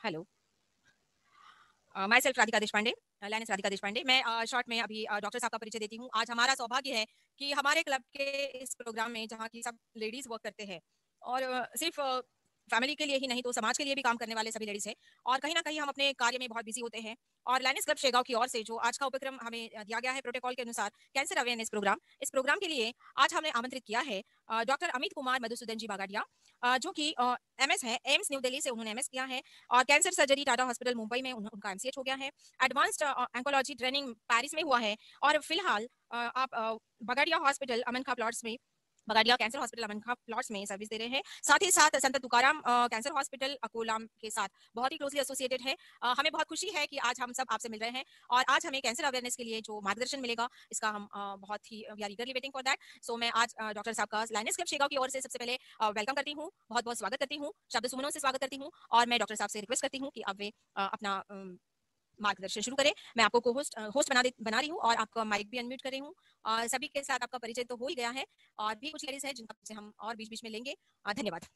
Hello, myself Radhika Deshpande, lioness Radhika Deshpande. मैं short में अभी डॉक्टर साहब का परिचय देती हूँ। आज हमारा सौभाग्य है कि हमारे क्लब के इस प्रोग्राम में, जहाँ की सब लेडीज वर्क करते हैं और सिर्फ फैमिली के लिए ही नहीं तो समाज के लिए भी काम करने वाले सभी लेडीज हैं, और कहीं ना कहीं हम अपने कार्य में बहुत बिजी होते हैं। और लाइनेस क्लब शेगांव की ओर से जो आज का उपक्रम हमें दिया गया है प्रोटोकॉल के अनुसार, कैंसर अवेयरनेस प्रोग्राम, इस प्रोग्राम के लिए आज हमने आमंत्रित किया है डॉक्टर अमित कुमार मधुसूदन जी बागाडिया, जो कि एमएस है, एम्स न्यू दिल्ली से उन्होंने एमएस किया है, और cancer surgery Tata hospital Mumbai में उनका एमसीएच हो गया है। एडवांस्ड ऑन्कोलॉजी ट्रेनिंग पेरिस में हुआ है, और फिलहाल आप बगाडिया हॉस्पिटल अमन खां प्लॉट्स में, Bagadia cancer hospital Aman Khan plots में सर्विस दे रहे हैं। साथ ही साथ संत तुकाराम कैंसर हॉस्पिटल अकोला के साथ बहुत ही क्लोजली एसोसिएटेड है। हमें बहुत खुशी है कि आज हम सब आपसे मिल रहे हैं, और आज हमें कैंसर अवेयरनेस के लिए जो मार्गदर्शन मिलेगा, इसका हम बहुत ही we are eagerly waiting for that. So मैं आज डॉक्टर साहब का लाइनेस क्लब शेगांव की ओर से सबसे पहले वेलकम करती हूँ, बहुत बहुत स्वागत करती हूँ, शब्द सुमनों से स्वागत करती हूँ, और मैं डॉक्टर साहब से रिक्वेस्ट करती हूँ कि अब वे अपना मार्गदर्शन शुरू करें। मैं आपको को होस्ट बना रही हूँ, और आपका माइक भी अनम्यूट कर रही हूँ। सभी के साथ आपका परिचय तो हो ही गया है, और भी कुछ लेडीज हैं जिनका से हम और बीच बीच में लेंगे। धन्यवाद।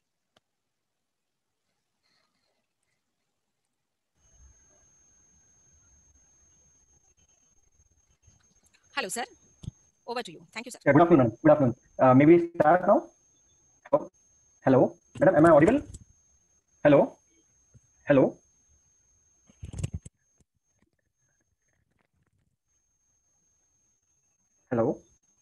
Hello sir, over to you. Thank you sir. Good afternoon, madam. Good afternoon. May we start now? Hello, madam. Am I audible? Hello, hello, hello.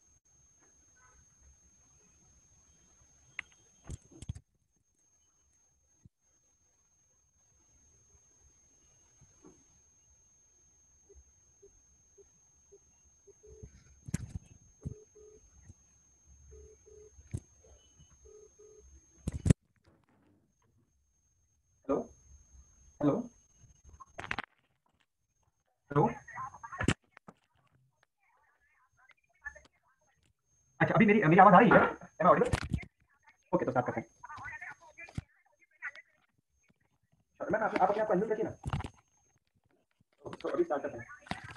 Hello, hello, hello. अच्छा, अभी मेरी मेरी आवाज आ रही है? Am I audible? ओके, तो start करते हैं। मैम, आप अपने आप को अनम्यूट रखिए ना। तो अभी स्टार्ट करते हैं।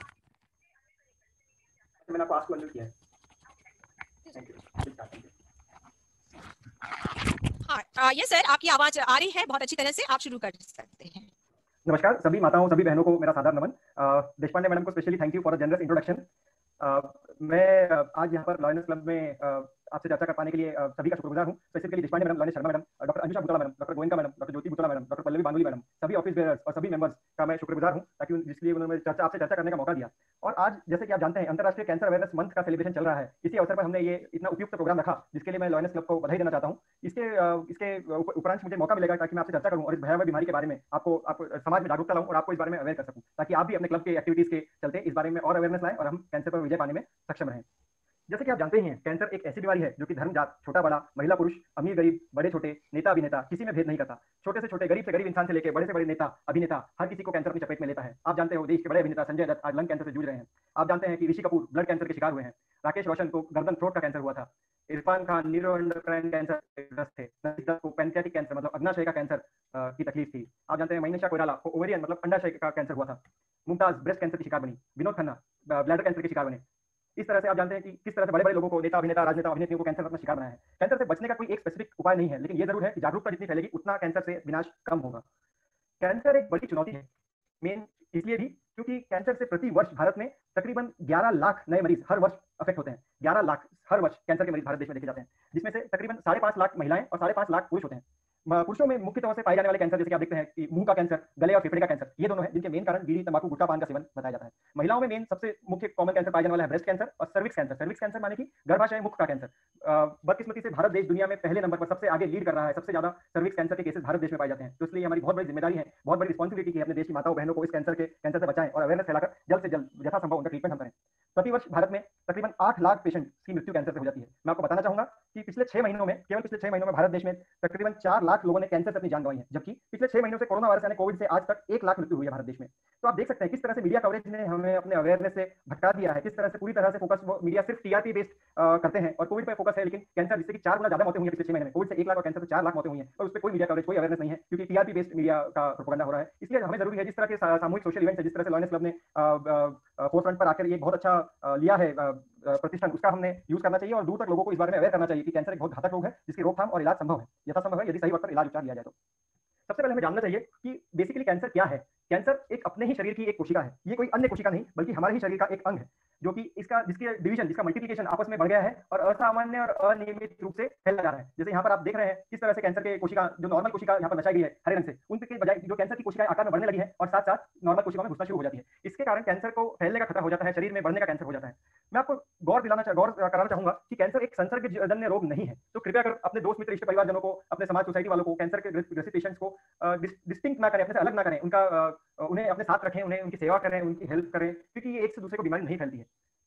अच्छा, मैंने आपको आज को अनम्यूट किया है। Thank you. अभी स्टार्ट करते हैं। हाँ, ये सर आपकी आवाज आ रही है बहुत अच्छी तरह से, आप शुरू कर सकते हैं। नमस्कार सभी माताओं, सभी बहनों को मेरा सादर नमन। देशपांडे मैडम को specially thank you for a generous introduction. मैं आज यहाँ पर लॉयनेस क्लब में आपसे चर्चा कर पाने के लिए सभी का शुक्रगुजार हूँ। Specifically Deshpande madam, lioness Sharma madam, doctor Anjusha Butla madam, doctor Goenka madam, doctor Jyoti Butla madam, doctor Pallavi Banuli madam, सभी ऑफिस बेयर्स और सभी मेंबर्स का मैं शुक्रगुजार हूँ, ताकि जिसके लिए उन्होंने आपसे चर्चा करने का मौका दिया। और आज जैसे कि आप जानते हैं, अंतर्राष्ट्रीय कैंसर अवेयरनेस मंथ का सेलिब्रेशन चल रहा है। इसी अवसर पर हमने ये इतना उपयुक्त प्रोग्राम रखा, जिसके लिए मैं लॉयनेस क्लब को बधाई देना चाहता हूँ। इसके उपरांत मुझे मौका मिलेगा ताकि मैं आपसे चर्चा करूँ और इस भयावह बीमारी के बारे में आपको समाज में जागरूकता लाऊं और आपको इस बारे में अवेयर कर सकूं, ताकि आप भी अपने क्लब के एक्टिविटीज के चलते इस बारे में और अवेयरनेस लाएं और हम कैंसर पर विजय पाने में सक्षम रहें। जैसे कि आप जानते ही हैं, कैंसर एक ऐसी बीमारी है जो कि धर्म जात, छोटा बड़ा, महिला पुरुष, अमीर गरीब, बड़े छोटे, नेता अभिनेता, किसी में भेद नहीं करता। छोटे से गरीब इंसान से लेकर बड़े से बड़े नेता अभिनेता, हर किसी को कैंसर अपनी चपेट में लेता है। आप जानते हो, देश के बड़े अभिनेता संजय दत्त आज लंग कैंसर से जूझ रहे हैं। आप जानते हैं कि ऋषि कपूर ब्लड कैंसर के शिकार हुए हैं। राकेश रोशन को गर्दन थ्रोट का कैंसर हुआ था। इरफान खान न्यूरोएंडोक्राइन कैंसर से ग्रस्त थे। नजीक दत्त को पैंक्रियाटिक कैंसर मतलब अग्नाशय का कैंसर की तकलीफ थी। आप जानते हैं मनीषा कोइराला को ओवेरियन मतलब अंडाशय का कैंसर हुआ था। मुमताज ब्रेस्ट कैंसर की शिकार बनी। विनोद खन्ना ब्लैडर कैंसर के शिकार बने। इस तरह से आप जानते हैं कि किस तरह से बड़े बड़े लोगों को, नेता अभिनेता, राजनेता अभिनेत्रियों को कैंसर अपना शिकार बनाया है। कैंसर से बचने का कोई एक स्पेसिफिक उपाय नहीं है, लेकिन ये जरूर है कि जागरूकता जितनी फैलेगी उतना कैंसर से विनाश कम होगा। कैंसर एक बड़ी चुनौती है, मेन इसलिए भी क्योंकि कैंसर से प्रति वर्ष भारत में तकरीबन 11 लाख नए मरीज हर वर्ष अफेक्ट होते हैं। 11 लाख हर वर्ष कैंसर के मरीज भारत देश में देखे जाते हैं, जिसमें से तकरीबन 5.5 लाख महिलाएं और 5.5 लाख पुरुष होते हैं। पुरुषों में मुख्य तौर से पाए जाने वाले कैंसर, जैसे कि आप देखते हैं कि मुंह का कैंसर, गले और फेफड़े का कैंसर, ये दोनों हैं जिनके मेन कारण बीड़ी, तंबाकू, गुटखा, पान का सेवन बताया जाता है। महिलाओं में मेन सबसे मुख्य कॉमन कैंसर पाया जाने वाला है ब्रेस्ट कैंसर और सर्विक्स कैंसर। सर्विक्स कैंसर माने कि गर्भाशय मुख का कैंसर। बदकिस्मती से भारत देश दुनिया में पहले नंबर पर सबसे आगे लीड कर रहा है। सबसे ज्यादा सर्विक्स कैंसर के केसेस भारत देश में पाए जाते हैं। तो इसलिए हमारी बहुत बड़ी जिम्मेदारी है, बहुत बड़ी रिस्पॉन्सिबिलिटी है अपने देश की माताओं बहनों को इस कैंसर से बचाएं और अवेयरनेस फैलाकर जल्द से जल्द यथासंभव उनका ट्रीटमेंट हम करें। प्रतिवर्ष भारत में तकरीबन 8 लाख पेशेंट की मृत्यु कैंसर से हो जाती है। मैं आपको बताना चाहूंगा कि पिछले 6 महीनों में, केवल पिछले 6 महीनों में भारत देश में तकरीबन 4 लाख लोगों ने कैंसर से अपनी जान गंवाई है, जबकि पिछले 6 महीनों से कोरोना वायरस यानी कोविड से आज तक 1 लाख मृत्यु हुई है भारत देश में। तो आप देख सकते हैं किस तरह से मीडिया कवरेज ने हमें अपने अवेयरनेस से भटका दिया है, किस तरह से पूरी तरह से फोकस मीडिया सिर्फ टीआरपी बेस्ड करते हैं और कोविड पे फोकस है, लेकिन कैंसर जिससे कि 4 गुना ज्यादा मौतें हुई हैं पिछले 6 महीने में। कोविड से 1 लाख और कैंसर से 4 लाख मौतें हुई हैं, और उस पर कोई मीडिया कवरेज, कोई अवेयरनेस नहीं है, क्योंकि टीआरपी बेस्ड मीडिया का प्रोपेगेंडा हो रहा है। इसलिए हमें जरूरी है, जिस तरह के सामूहिक सोशल इवेंट्स है, जिस तरह से लॉयनेस क्लब ने फोरफ्रंट पर आकर ये बहुत अच्छा लिया है प्रतिष्ठान, उसका हमने यूज करना चाहिए और दूर तक लोगों को इस बारे में अवेयर करना चाहिए कि कैंसर एक बहुत घातक रोग है जिसकी रोकथाम और इलाज संभव है, यथासंभव है, यदि सही वक्त पर इलाज उपचार लिया जाए तो। सबसे पहले हमें जानना चाहिए कि बेसिकली कैंसर क्या है। कैंसर एक अपने ही शरीर की एक कोशिका है, ये कोई अन्य कोशिका नहीं बल्कि हमारे ही शरीर का एक अंग है, जो कि जिसके डिवीजन, जिसका मल्टीप्लिकेशन आपस में बढ़ गया है और असामान्य और अनियमित रूप से फैलता जा रहा है। जैसे यहाँ पर आप देख रहे हैं किस तरह से कैंसर के कोशिका, जो नॉर्मल कोशिका यहाँ पर दर्शाई गई है हरे रंग से, उनके बजाय जो कैंसर की कोशिकाएं आकार में बढ़ने लगी है और साथ साथ नॉर्मल कोशिकाओं में घुसना शुरू हो जाती है। इसके कारण कैंसर को फैलने का खतरा हो जाता है, शरीर में बढ़ने का कैंसर हो जाता है। मैं आपको गौर कराना चाहूंगा कि कैंसर एक संसर्गजन्य रोग नहीं है। तो कृपया कर अपने दोस्त मित्र रिश्ते परिवारजनों को, अपने समाज सोसाइटी वालों को कैंसर के ग्रसित पेशेंट्स को डिस्टिंक्ट ना करें, अपने से अलग ना करें, उन्हें अपने साथ रखें, उन्हें उनकी सेवा करें, उनकी हेल्प करें, क्योंकि ये एक से दूसरे को बीमारी नहीं फैलती है।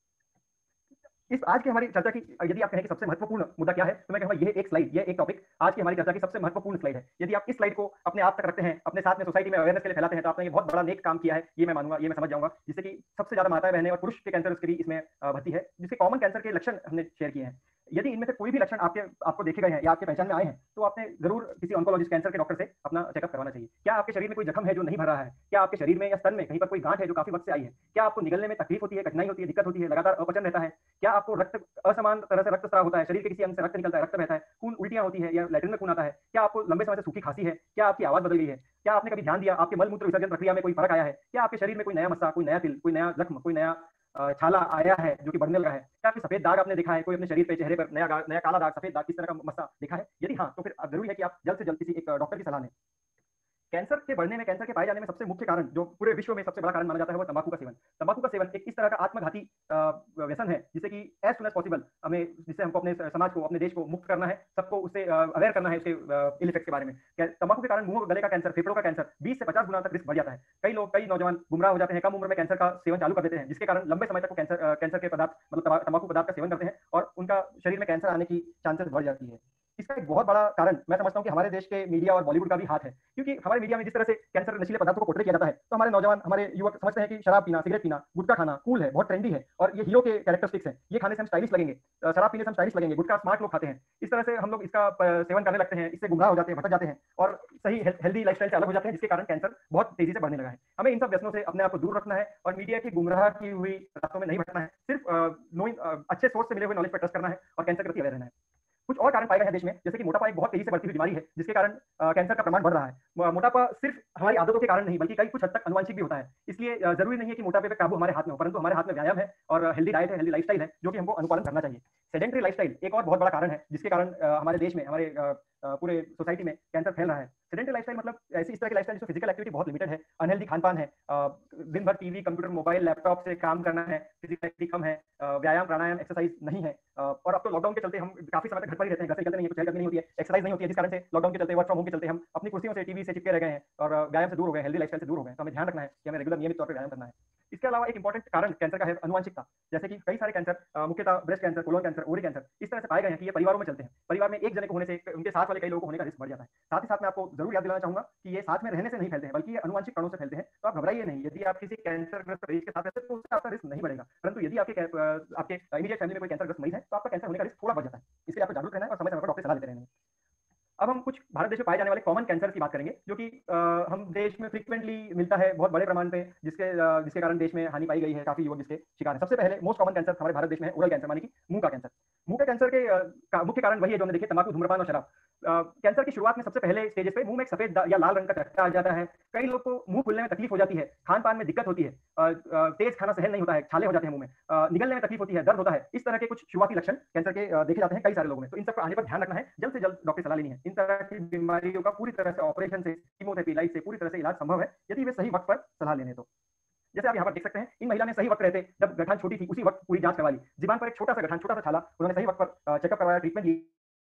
इस आज की हमारी चर्चा की यदि आप कहें कि सबसे महत्वपूर्ण मुद्दा क्या है, तो मैं कहूँगा यह एक स्लाइड, यह एक टॉपिक आज की हमारी चर्चा की सबसे महत्वपूर्ण स्लाइड है। यदि आप इस स्लाइड को अपने आप तक रखते हैं, अपने साथ में सोसाइटी में अवेयरनेस के लिए फैलाते हैं, तो आपने ये बहुत बड़ा नेक काम किया है, ये मैं मानूंगा, ये मैं समझ जाऊंगा, जिससे कि सबसे ज्यादा माताएं बहनें और पुरुष के कैंसर उसके भी इसमें भर्ती है, जिसके कॉमन कैंसर के लक्षण हमने शेयर किए हैं। यदि इनमें से कोई भी लक्षण आपको देखे गए हैं या आपके पहचान में आए हैं, तो आपने जरूर किसी ऑन्कोलॉजिस्ट, कैंसर के डॉक्टर से अपना चेकअप करवाना चाहिए। क्या आपके शरीर में कोई जख्म है जो नहीं भर रहा है? क्या आपके शरीर में या स्तन में कहीं पर कोई गांठ है जो काफी वक्त से आई है? क्या आपको निगलने में तकलीफ होती है, कठिनाई होती है, दिक्कत होती है, लगातार अपचन रहता है? क्या आपको रक्त असमान तरह से रक्तस्राव होता है, शरीर के किसी अंग से रक्त निकलता है, रक्त बहता है, खून उल्टियां होती है या लैट्रिन में खून आता है? क्या आपको लंबे समय से सूखी खांसी है? क्या आपकी आवाज बदल गई है? क्या आपने कभी ध्यान दिया आपके मल मूत्र विसर्जन प्रक्रिया में कोई फर्क आया है? क्या आपके शरीर में कोई नया मस्सा, कोई नया तिल, कोई नया जख्म, कोई नया छाला आया है जो कि बढ़ने लगा है? क्या कोई सफेद दाग आपने देखा है? कोई अपने शरीर पे, चेहरे पर नया काला दाग, सफेद दाग, किस तरह का मस्सा देखा है? यदि हाँ, तो फिर जरूरी है कि आप जल्द से जल्द किसी एक डॉक्टर की सलाह लें। कैंसर के बढ़ने में, कैंसर के पाए जाने में सबसे मुख्य कारण, जो पूरे विश्व में सबसे बड़ा कारण माना जाता है, वो तंबाकू का सेवन। तंबाकू का सेवन एक इस तरह का आत्मघाती व्यसन है जिससे कि एज सुन एज पॉसिबल जिससे हमको अपने समाज को, अपने देश को मुक्त करना है, सबको उससे अवेयर करना है उसके इल इफेक्ट्स के बारे में। तंबाकू के कारण मुंह गले का कैंसर, फेफड़ों का कैंसर 20 से 50 गुना तक रिस्क बढ़ जाता है। कई नौजवान गुमराह हो जाते हैं, कम उम्र में कैंसर का सेवन चालू कर देते हैं, जिसके कारण लंबे समय तक वो कैंसर के पदार्थ, मतलब तंबाकू पदार्थ का सेवन करते हैं और उनका शरीर में कैंसर आने की चांसेस बढ़ जाती है। इसका एक बहुत बड़ा कारण मैं समझता हूँ कि हमारे देश के मीडिया और बॉलीवुड का भी हाथ है, क्योंकि हमारे मीडिया में जिस तरह से कैंसर नशीले पदार्थों को पोर्ट्रे किया जाता है, तो हमारे नौजवान, हमारे युवक समझते हैं कि शराब पीना, सिगरेट पीना, गुटखा खाना कूल है, बहुत ट्रेंडी है और ये हीरो के कैरेक्टरिस्टिक्स हैं, ये खाने से हम स्टाइलिश लगेंगे, शराब पीने से हम स्टाइलिश लगेंगे, गुटखा स्मार्ट लोग खाते हैं। इस तरह से हम लोग इसका सेवन करने लगते हैं, इससे गुमराह हो जाते हैं, भटक जाते हैं और सही हेल्दी लाइफस्टाइल से अलग हो जाते हैं, जिसके कारण कैंसर बहुत तेजी से बढ़ने लगा है। हमें इन सब व्यसनों से अपने आप को दूर रखना है और मीडिया की गुमराह की हुई रास्तों में नहीं भटकना है, सिर्फ अच्छे सोर्स से मिले हुए नॉलेज पर ट्रस्ट करना है और कैंसर के प्रति अवेयर रहना है। कुछ और कारण पाए गए हैं देश में, जैसे कि मोटापा एक बहुत तेजी से बढ़ती हुई बीमारी है, जिसके कारण कैंसर का प्रमाण बढ़ रहा है। मोटापा सिर्फ हमारी आदतों के कारण नहीं, बल्कि कुछ हद तक अनुवांशिक भी होता है। इसलिए जरूरी नहीं है कि मोटापे पे काबू हमारे हाथ में हो, परंतु हमारे हाथ में व्यायाम है और हेल्दी डाइट है, हेल्दी लाइफस्टाइल है, जो कि हमको अनुपालन करना चाहिए। सेडेंटरी लाइफस्टाइल एक और बहुत बड़ा कारण है, जिसके कारण हमारे देश में, हमारे पूरे सोसाइटी में कैंसर फैल रहा है। सेडेंटरी लाइफस्टाइल मतलब ऐसी इस तरह की लाइफस्टाइल जिसमें फिजिकल एक्टिविटी बहुत लिमिटेड है, अनहेल्दी खानपान है, दिन भर टीवी, कंप्यूटर, मोबाइल, लैपटॉप से काम करना है, फिजिकल एक्टिविटी कम है, व्यायाम, प्राणायाम, एक्सरसाइज नहीं है। और अब तो लॉकडाउन के चलते हम काफी समय तक घर पर ही रहते हैं, घर से निकलते नहीं है, कुछ नहीं होती है, एक्सरसाइज नहीं होती है, जिस कारण से लॉकडाउन के चलते, वर्क फ्रॉम होम के चलते हम अपनी कुर्सियों से, टीवी से चिपके रह गए हैं और व्यायाम से दूर हो गए, हेल्दी लाइफस्टाइल से दूर हो गए। तो हमें ध्यान रखना है कि हमें रेगुलर नियमित तौर पर व्यायाम करना है। इसके अलावा एक इंपॉर्टेंट कारण कैंसर का है अनुवांशिकता, जैसे कि कई सारे कैंसर, मुख्यतः breast cancer, colon cancer, ovary cancer, इस तरह से पाए गए हैं कि ये परिवारों में चलते हैं। परिवार में एक जने को होने से उनके साथ वाले कई लोगों को होने का रिस्क बढ़ जाता है। साथ ही साथ मैं आपको जरूर याद दिलाना चाहूंगा कि ये साथ में रहने से नहीं फैलते हैं, बल्कि ये अनुवांशिक कणों से फैलते हैं। तो आप घबराइए नहीं, यदि आप किसी कैंसरग्रस्त मरीज के साथ रहते हैं तो उससे आपका रिस्क नहीं बढ़ेगा, परंतु यदि आपके इमीडिएट फैमिली में कोई कैंसरग्रस्त मरीज है तो आपका कैंसर होने का रिस्क थोड़ा बढ़ जाता है। इसलिए आपको जागरूक रहना है और समय समय पर डॉक्टर सलाह लेते रहना है। अब हम कुछ भारत देश में पाए जाने वाले कॉमन कैंसर की बात करेंगे, जो कि हम देश में फ्रीक्वेंटली मिलता है बहुत बड़े प्रमाण पे, जिसके कारण देश में हानि पाई गई है, काफी युवक जिसके शिकार हैं। सबसे पहले मोस्ट कॉमन कैंसर हमारे भारत देश में है ओरल कैंसर, मानी कि मुंह का कैंसर। मुंह के कैंसर के मुख्य कारण वही है जो हमने देखे, तंबाकू, धूम्रपान और शराब। कैंसर की शुरुआत में सबसे पहले स्टेजेस पे मुंह में एक सफेद या लाल रंग का चट्टा आ जाता है। कई लोग को मुंह खुलने में तकलीफ हो जाती है, खान पान में दिक्कत होती है, तेज खाना सहन नहीं होता है, छाले हो जाते हैं मुंह में, निगलने में तकलीफ होती है, दर्द होता है। इस तरह के कुछ शुरुआती लक्षण कैंसर के देखे जाते हैं कई सारे लोगों में। तो इन सब पर आने पर ध्यान रखना है, जल्द से जल्द डॉक्टर सलाह लेनी है। इन तरह की बीमारियों का पूरी तरह से ऑपरेशन से, कीमोथेरेपी, लाइट से पूरी तरह से इलाज संभव है, यदि वे सही वक्त पर सलाह लेने। तो जैसे आप यहाँ पर देख सकते हैं, इन महिला ने सही वक्त रहते, जब गठान छोटी थी उसी वक्त पूरी जांच करवा ली। जीवान पर एक छोटा सा गठान, छोटा सा छाला, उन्होंने सही वक्त पर चेकअप करवाया, ट्रीटमेंट ली,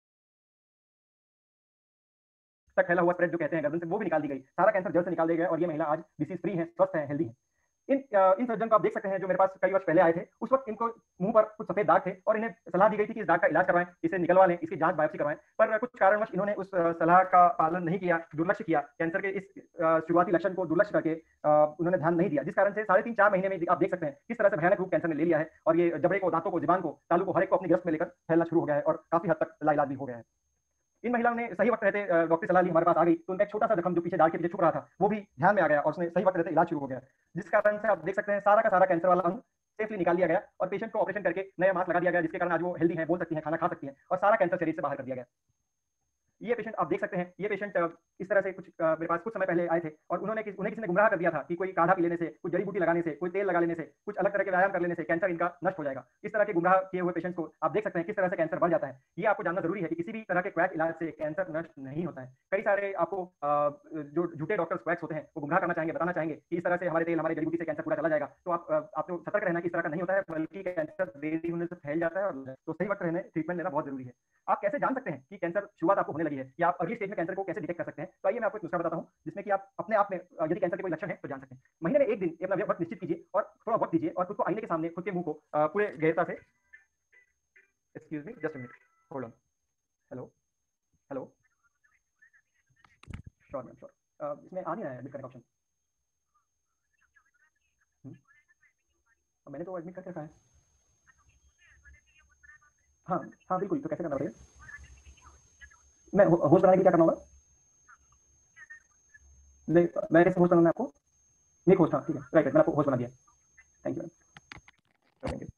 तक फैला हुआ स्प्रेड जो कहते हैं गर्दन से, वो भी निकाल दी गई। सारा कैंसर जड़ से निकाल दिया गया और ये महिला आज डिसीज फ्री है, स्वस्थ है, हेल्दी है। इन सर्जन को आप देख सकते हैं जो मेरे पास कई वर्ष पहले आए थे। उस वक्त इनको मुंह पर कुछ सफेद दाग थे और इन्हें सलाह दी गई थी कि इस दाग का इलाज करवाएं, इसे निकलवा लें, इसकी जांच बायोप्सी करवाएं। पर कुछ कारणवश इन्होंने उस सलाह का पालन नहीं किया, दुर्लक्ष्य किया, कैंसर के इस शुरुआती लक्षण को दुर्लक्ष्य करके उन्होंने ध्यान नहीं दिया, जिस कारण से 3.5-4 महीने में आप देख सकते हैं किस तरह से भयानक रूप कैंसर ने ले लिया है और ये जबड़े को, दांतों को, जीवान को, तालू को, हर एक को अपनी गिरफ्त में लेकर फैलना शुरू हो गया है और काफी हद तक लाइलाज भी हो गया है। इन महिलाओं ने सही वक्त रहते डॉक्टर सलाह ली, हमारे पास आ गई, तो उनका एक छोटा सा जख्म जो पीछे दाढ़ के पीछे छुप रहा था वो भी ध्यान में आ गया और उसने सही वक्त रहते इलाज शुरू हो गया, जिस कारण से आप देख सकते हैं सारा का सारा कैंसर वाला अंग सेफली निकाल दिया गया और पेशेंट को ऑपरेशन करके नया मास्क लगा दिया गया, जिसके कारण आज वो हेल्दी है, बोल सकती है, खाना खा सकती है और सारा कैंसर शरीर से बाहर कर दिया गया। ये पेशेंट आप देख सकते हैं, ये पेशेंट इस तरह से कुछ मेरे पास कुछ समय पहले आए थे और उन्हें किसी ने गुमराह कर दिया था कि कोई काढ़ा पी लेने से, कुछ जड़ी बूटी लगाने से, कोई तेल लगा लेने से, कुछ अलग तरह के व्यायाम कर लेने से कैंसर इनका नष्ट हो जाएगा। इस तरह के गुमराह किए हुए पेशेंट्स को आप देख सकते हैं किस तरह से कैंसर बढ़ जाता है। ये आपको जानना जरूरी है कि किसी भी तरह के क्वैक इलाज से कैंसर नष्ट नहीं होता है। कई सारे आपको जो झूठे डॉक्टर्स क्वैक्स होते हैं वो गुमराह करना चाहेंगे, बताना चाहेंगे कि इस तरह से हमारे तेल, हमारी जड़ी बूटी से कैंसर पूरा चला जाएगा। तो आपको सतर्क रहना कि इस तरह का नहीं होता है, बल्कि कैंसर देरी होने से फैल जाता है और तो सही वक्त रहने ट्रीटमेंट लेना बहुत जरूरी है। आप कैसे जान सकते हैं कि कैंसर शुरुआत आपको होने लगी है या आप अर्ली स्टेज में कैंसर को कैसे डिटेक्ट कर सकते हैं? तो आइए मैं आपको एक नुस्खा बताता हूं जिसमें कि आप अपने आप में यदि कैंसर के कोई लक्षण है तो जान सकते हैं। महीने में एक दिन अपना वक्त निश्चित कीजिए और थोड़ा वक्त दीजिए और खुद को आईने के सामने खुद के मुंह को पूरे गहरता से, excuse me just a minute, hold on, hello hello, sure ma'am sure, इसमें आ नहीं रहा है एडमिट करने का ऑप्शन। मैंने तो एडमिट करके रखा है। हाँ हाँ बिल्कुल, तो कैसे करना पड़ेगा? मैं होस्ट बनाने के लिए क्या करना होगा? नहीं, मैं कैसे होस्ट बनाऊंगा आपको? नहीं होस्ट, हाँ ठीक है, राइट, मैंने आपको होस्ट बना दिया। Thank you ma'am, thank you.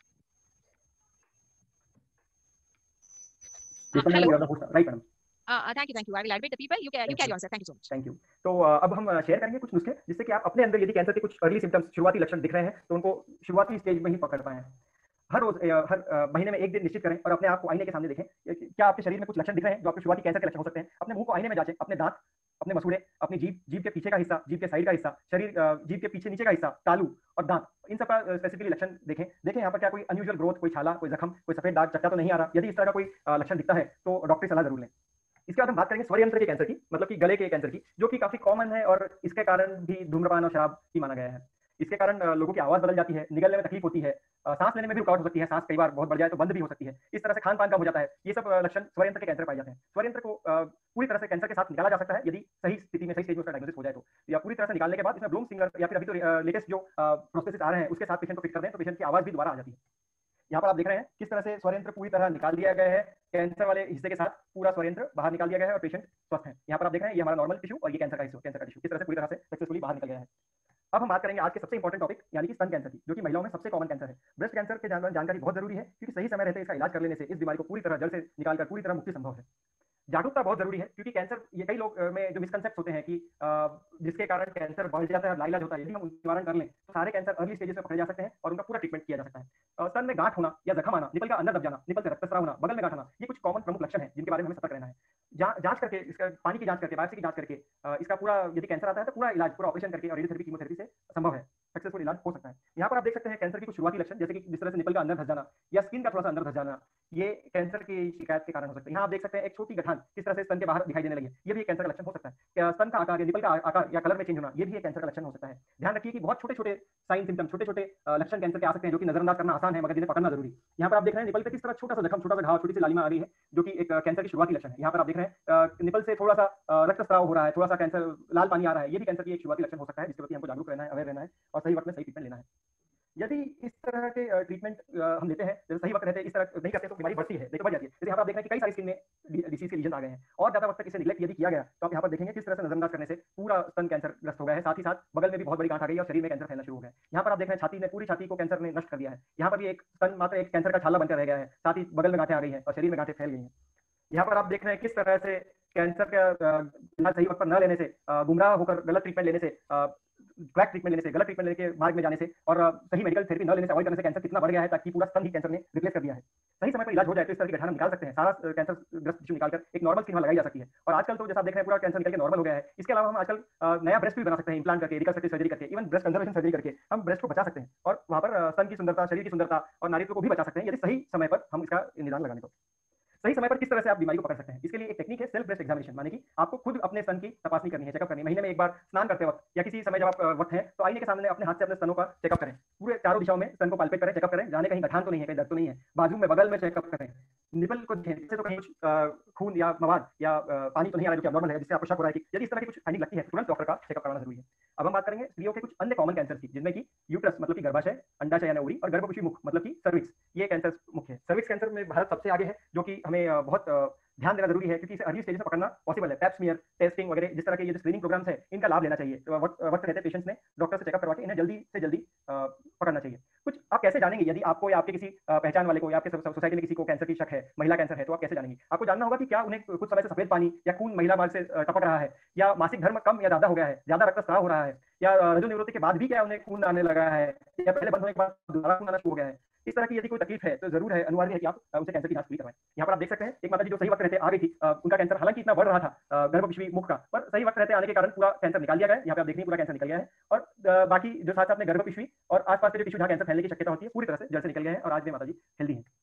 Hello. Right madam. Thank you. I will admit the people. You carry on, sir. Thank you so much. Thank you. तो अब हम शेयर करेंगे कुछ नुस्खे जिससे कि आप अपने अंदर यदि कैंसर के कुछ अर्ली सिम्टम्स, शुरुआती लक्षण दिख रहे हैं तो उनको शुरुआती स्टेज में ही पकड़ पाएं। हर रोज हर महीने में एक दिन निश्चित करें और अपने आप को आईने के सामने देखें क्या आपके शरीर में कुछ लक्षण दिख रहे हैं जो आपके शुरुआती कैंसर के लक्षण हो सकते हैं। अपने मुंह को आईने में जांचें, अपने दांत, अपने मसूड़े, अपनी जीभ, जीभ के पीछे का हिस्सा, जीभ के साइड का हिस्सा, शरीर, जीभ के पीछे नीचे का हिस्सा, तालू और दांत, इन सब का स्पेसिफिकली लक्षण देखें। देखें यहाँ पर क्या कोई अनयूजुअल ग्रोथ, कोई छाला, कोई जख्म, कोई सफेद दाग, चट्टा तो नहीं आ रहा। यदि इस तरह का कोई लक्षण दिखता है तो डॉक्टर की सलाह जरूर लें। इसके बाद हम बात करेंगे स्वर यंत्र के कैंसर की, मतलब कि गले के कैंसर की, जो कि काफी कॉमन है और इसके कारण भी धूम्रपान और शराब ही माना गया है। इसके कारण लोगों की आवाज बदल जाती है, निगलने में तकलीफ होती है, सांस लेने में भी रुकावट हो सकती है, सांस कई बार बहुत बढ़ जाए तो बंद भी हो सकती है। इस तरह से खान पान कम हो जाता है। ये सब लक्षण स्वर यंत्र के कैंसर पाए जाते हैं। स्वर यंत्र को पूरी तरह से कैंसर के साथ निकाला जा सकता है यदि सही स्थिति में, सही स्टेज में उसका डायग्नोसिस हो जाए तो, या पूरी तरह से निकालने के बाद इसमें ब्लूम सिंगर या फिर अभी तो लेटेस्ट जो प्रोसेस आ रहे हैं उसके साथ पेशेंट को फिट कर दें तो पेशेंट की आवाज भी दोबारा आ जाती है। यहाँ पर आप देख रहे हैं किस तरह से स्वर यंत्र पूरी तरह निकाल दिया गया है, कैंसर वाले हिस्से के साथ पूरा स्वर यंत्र बाहर निकाल दिया गया है और पेशेंट स्वस्थ है। यहाँ पर आप देख रहे हैं ये हमारा नॉर्मल टिश्यू और ये कैंसर का टिश्यू किस तरह से पूरी तरह से सक्सेसफुली बाहर निकल गया है। अब हम बात करेंगे आज के सबसे इंपॉर्टेंट टॉपिक यानी कि स्तन कैंसर की, जो कि महिलाओं में सबसे कॉमन कैंसर है। ब्रेस्ट कैंसर के जानकारी बहुत जरूरी है क्योंकि सही समय रहते इसका इलाज कर लेने से इस बीमारी को पूरी तरह जड़ से निकालकर पूरी तरह मुक्ति संभव है। जागरूकता बहुत जरूरी है क्योंकि कैंसर, ये कई लोग में जो मिसकंसेप्ट होते हैं कि जिसके कारण कैंसर बढ़ जाता है, लाइलाज होता है, यदि हम निवारण कर लें तो सारे कैंसर अर्ली स्टेजेस में पकड़े जा सकते हैं और उनका पूरा ट्रीटमेंट किया जा सकता है। स्तन में गांठ होना या जख्म आना, निपल का अंदर दब जाना, निपल से रक्तस्राव होना, बगल में गांठ आना, ये कुछ कॉमन प्रमुख लक्षण हैं जिनके बारे में हमें सतर्क रहना है। जांच करके, इसका पानी की जांच करके, बायोप्सी की जांच करके इसका पूरा, यदि कैंसर आता है तो पूरा इलाज, पूरा ऑपरेशन करके और रेडियोथेरेपी, कीमोथेरेपी से संभव है, सक्सेसफुल इलाज हो सकता है। यहाँ पर आप देख सकते हैं कैंसर की कुछ शुरुआती लक्षण, जैसे कि जिस तरह से निपल का अंदर धस जाना या स्किन का थोड़ा सा अंदर धस जाना, ये कैंसर की शिकायत के कारण हो सकता है। यहाँ आप देख सकते हैं एक छोटी गठान किस तरह से स्तन के बाहर दिखाई देने लगी, ये भी एक कैंसर का लक्षण हो सकता है। स्तन का आकार, निपल का आकार या कलर में चेंज होना, ये भी एक कैंसर का लक्षण हो सकता है। ध्यान रखिए कि बहुत छोटे छोटे साइन सिम्टम, छोटे छोटे लक्षण कैंसर के आ सकते हैं जो कि नजरअंदाज करना आसान है मगर जिन्हें पकड़ना जरूरी। यहाँ पर आप देख रहे हैं निपल पे किस तरह छोटा सा जख्म, छोटा सा घाव, छोटी सी लालिमा आ रही है जो कि एक कैंसर की शुरुआती लक्षण है। यहाँ पर आप देख रहे हैं निपल से थोड़ा सा रक्तस्राव हो रहा है, थोड़ा सा कैंसर लाल पानी आ रहा है, ये भी कैंसर की एक शुरुआती लक्षण हो सकता है जिसके प्रति हमको जागरूक रहना है, अवेयर रहना है और सही वक्त में सही ट्रीटमेंट लेना है। यदि इस तरह के ट्रीटमेंट हम लेते हैं, जैसे सही वक्त रहते हैं, इस तरह नहीं करते तो बीमारी बढ़ती है, देखो बढ़ जाती है। जैसे यहाँ पर आप देख रहे हैं कि कई सारी स्किन में डिसीज के लीजन आ गए हैं और ज्यादा वक्त तक इसे निगलेक्ट यदि किया गया तो आप यहाँ पर देखेंगे किस तरह से नजरअंदाज करने से पूरा स्तन कैंसर ग्रस्त हो गया है। साथ ही साथ बगल में भी बहुत बड़ी गांठ आ गई है और शरीर में कैंसर फैलना शुरू हो गया है। यहाँ पर आप देख रहे हैं छाती ने, पूरी छाती को कैंसर ने नष्ट कर दिया है। यहाँ पर भी एक स्तन मात्र एक कैंसर का छाला बनकर रह गया है, साथ ही बगल में गांठें आ गई हैं और शरीर में गांठें फैल गई हैं। यहाँ पर आप देख रहे हैं किस तरह से कैंसर का इलाज सही वक्त पर न लेने से, गुमराह होकर गलत ट्रीटमेंट लेने से, क्वैक ट्रीटमेंट लेने से, गलत ट्रीटमेंट लेने के मार्ग में जाने से और सही मेडिकल थेरेपी न लेने से, अवॉइड करने से कैंसर कितना बढ़ गया है ताकि पूरा स्तन ही कैंसर ने रिप्लेस कर दिया है। सही समय पर इलाज हो जाए तो इस तरह की गठान हम निकाल सकते हैं, सारा कैंसर ग्रस्त टिश्यू निकालकर एक नॉर्मल स्किन लगाई जा सकती है। और आजकल तो जैसा आप देख रहे हैं पूरा कैंसर निकल के नॉर्मल हो गया है। इसके अलावा हम आजकल नया ब्रेस्ट भी बना सकते हैं, इम्प्लांट करके, रिकंस्ट्रक्टिव सर्जरी करके, इवन ब्रेस्ट कंजर्वेशन सर्जरी करके हम ब्रेस्ट को बचा सकते हैं और वहाँ पर स्तन की सुंदरता, शरीर की सुंदरता और नारीत्व को भी बचा सकते हैं यदि सही समय पर हम इसका निदान लगाने को। सही समय पर किस तरह से आप बीमारी को पकड़ सकते हैं, इसके लिए एक टेक्निक है सेल्फ ब्रेस्ट एग्जामिनेशन, माने कि आपको खुद अपने स्तन की तपासनी करनी है, चेकअप करनी है। महीने में एक बार स्नान करते वक्त या किसी समय जब आप वक्त है तो आईने के सामने अपने हाथ से अपने स्तनों का चेकअप करें, पूरे चारों दिशाओं में स्तन को पाल्पेट करें, चेकअप करें, जाने कहीं गठान तो नहीं है, कहीं दर्द तो नहीं है, बाजू में, बगल में चेकअप करें, निपल को देखें तो कहीं खून या मवाद या पानी तो नहीं आ रहा जो कि नॉर्मल है, जिससे आपको शक हो रहा है कि यदि इस तरह की कुछ फाइंडिंग लगती है तुरंत डॉक्टर का चेकअप कराना जरूरी है। अब हम बात करेंगे स्त्रियों के कुछ अन्य कॉमन कैंसर की, जिनमें कि यूट्रस मतलब कि गर्भाशय, अंडाशय यानी ओवरी और गर्भकुशी मुख मतलब कि सर्विक्स, ये कैंसर मुख्य है। सर्विक्स कैंसर में भारत सबसे आगे है जो कि हमें बहुत ध्यान देना जरूरी है, क्योंकि इसे अर्ली स्टेज में पकड़ना पॉसिबल है। पैप स्मीयर, टेस्टिंग वगैरह जिस तरह के ये जो स्क्रीनिंग प्रोग्राम्स है, इनका लाभ लेना चाहिए। तो वक्त रहते पेशेंट्स ने डॉक्टर से चेकअप करवा के इन्हें जल्दी से जल्दी पकड़ना चाहिए। कुछ आप कैसे जानेंगे यदि आपको या आपके किसी पहचान वाले को या आपके सोसाइटी में किसी को कैंसर की शक है, महिला कैंसर है, तो आप कैसे जानेंगे? आपको जानना होगा कि क्या उन्हें कुछ समय से सफेद पानी या खून महिला मार्ग से टपक रहा है, या मासिक धर्म कम या ज्यादा हो गया है, ज्यादा रक्तस्राव हो रहा है, या रजोनिवृत्ति के बाद भी क्या उन्हें खून आने लगा है, या पहले बंद होने के बाद दोबारा खून आना शुरू हो गया है। इस तरह की यदि कोई तकलीफ है तो जरूर है, अनिवार्य है कि आप उनसे कैंसर की जांच पूरी करवाएं। यहाँ पर आप देख सकते हैं एक माता जी जो सही वक्त रहते आ गई थी, उनका कैंसर हालांकि इतना बढ़ रहा था गर्भ पिशवी मुख का, पर सही वक्त रहते आने के कारण पूरा कैंसर निकाल दिया गया है। यहाँ पे आप देखिए पूरा कैंसर निकल गया है, और बाकी जो साथ साथ में गर्भ पिशवी और आसपास के जो टिश्यू जहाँ कैंसर फैलने की शक्यता होती है पूरी तरह से जड़ से निकल गए हैं, और आज भी माता जी हेल्दी है।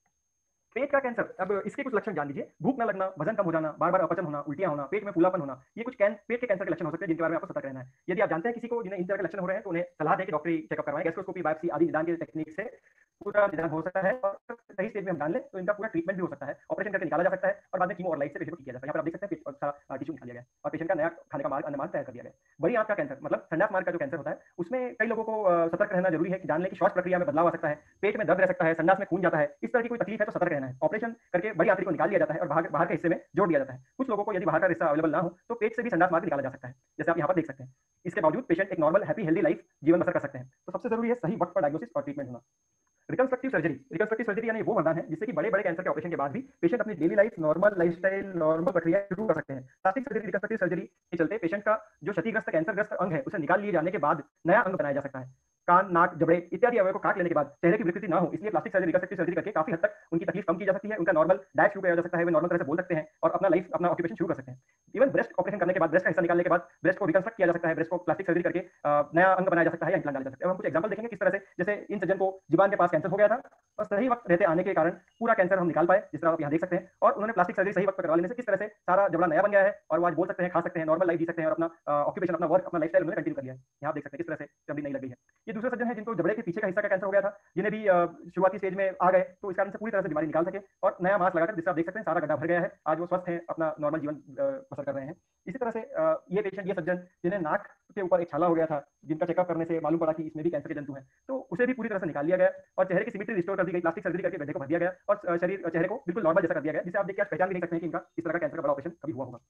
पेट का कैंसर, अब इसके कुछ लक्षण जान लीजिए। भूख न लगना, वजन कम हो जाना, बार बार अपचन होना, उल्टियां होना, पेट में फूलापन होना, ये कुछ पेट के कैंसर के लक्षण हो सकते हैं जिनके बारे में आपको सतर्क रहना है। यदि आप जानते हैं किसी को जिन्हें इन तरह के लक्षण हो रहे हैं तो उन्हें सलाह दें कि डॉक्टरी चेकअप करवाएं। गैस्ट्रोस्कोपी, बायोप्सी आदि निदान के टेक्निक से पूरा निदान हो सकता है, और सही स्टेज में हम जान लें तो इनका पूरा ट्रीटमेंट भी हो सकता है, ऑपरेशन करके निकाला जा सकता है, और बाद में कीमो और लाइट से पेशेंट को किया जाता है। यहाँ पर आप देख सकते हैं पेट का टिश्यू निकाल लिया गया है और पेशेंट का नया खाने का मार्ग अन्नमार्ग तैयार कर दिया गया है। बड़ी आंत का कैंसर मतलब संडास मार्ग का जो कैंसर होता है, उसमें कई लोगों को सतर्क रहना जरूरी है कि जान लें कि श्वास प्रक्रिया में बदलाव आ सकता है, पेट में दर्द रह सकता है, संडास में खून जाता है। इस तरह की कोई तकलीफ है तो सतर्क रहना है। ऑपरेशन करके बड़ी आंतरी को निकाल लिया जाता है और बाहर के हिस्से में जोड़ दिया जाता है। कुछ लोगों को यदि बाहर का हिस्सा अवेलेबल ना हो तो पेट से भी संडास मार्ग निकाला जा सकता है, जैसे आप यहाँ पर देख सकते हैं। इसके बावजूद पेशेंट एक नॉर्मल हैप्पी हेल्दी लाइफ जीवन बसर कर सकते हैं। तो सबसे जरूरी है सही वक्त पर डायग्नोसिस और ट्रीटमेंट होना। रिकंस्ट्रक्टिव सर्जरी यानी वो वरदान है जिससे कि बड़े बड़े कैंसर के ऑपरेशन के बाद भी पेशेंट अपनी daily life, normal lifestyle, normal प्रक्रिया शुरू कर सकते हैं। प्लास्टिक सर्जरी, रिकंस्ट्रक्टिव सर्जरी के चलते पेशेंट का जो क्षतिग्रस्त कैंसरग्रस्त अंग है उसे निकाल लिए जाने के बाद नया अंग बनाया जा सकता है। कान, नाक, जबड़े इत्यादि अवयव को काट लेने के बाद चेहरे की विकृति ना हो, इसलिए प्लास्टिक सर्जरी, रिकंस्ट्रक्टिव सर्जरी करके काफी हद तक उनकी तकलीफ कम की जा सकती है। उनका नॉर्मल डाइट शुरू किया जा सकता है, वे नॉर्मल तरह से बोल सकते हैं और अपना लाइफ, अपना ऑक्यूपेशन शुरू कर सकते हैं। इवन ब्रेस्ट ऑपरेशन करने के बाद, ब्रेस्ट का हिस्सा निकालने के बाद ब्रेस्ट को रिकंस्ट्रक्ट किया जा सकता है, ब्रेस्ट को प्लास्टिक सर्जरी करके नया अंग बनाया जा सकता है या इम्प्लांट डाला जा सकता है। अब हम कुछ एग्जांपल देखेंगे किस तरह से, जैसे इन सज्जन को जुबान के पास कैंसर हो गया था और सही वक्त रहते आने के कारण पूरा कैंसर हम निकाल पाए, जिस तरह आप यहाँ देख सकते हैं। और उन्होंने प्लास्टिक सर्जरी सही वक्त पर करवा लेने से किस तरह से सारा जबड़ा नया बन गया है और वो आज बोल सकते हैं, खा सकते हैं, नॉर्मल लाइफ जी सकते हैं और अपना ऑक्यूपेशन, अपना वर्क, अपना लाइफस्टाइल उन्होंने कंटिन्यू कर लिया है। यहाँ आप देख सकते हैं किस तरह से चमड़ी नहीं लग गई है। ये दूसरे सज्जन है जिनको जबड़े के पीछे का हिस्सा का कैंसर हो गया था, जिन्हें भी शुरुआती स्टेज में आ गए तो इस कारण से पूरी तरह से बीमारी निकाल सके और नया मास्क लगाकर, जिससे आप देख सकते हैं सारा गड्ढा भर गया है। आज वो स्वस्थ हैं, अपना नॉर्मल जीवन बसर कर रहे हैं। इसी तरह से ये पेशेंट, ये सज्जन जिन्हें नाक के ऊपर एक छाला हो गया था, जिनका चेकअप करने से मालूम पड़ा कि इसमें भी कैंसर के जंतु हैं, तो उसे भी पूरी तरह से निकाल लिया गया और चेहरे की सिमेट्री रिस्टोर कर दी गई, प्लास्टिक सर्जरी करके गड्ढे को भर दिया गया और चेहरे को बिल्कुल नॉर्मल जैसा कर दिया गया, जिसे आप देख के आज पहचान भी नहीं सकते हैं कि इनका इस तरह का कैंसर का बड़ा ऑपरेशन कभी हुआ होगा।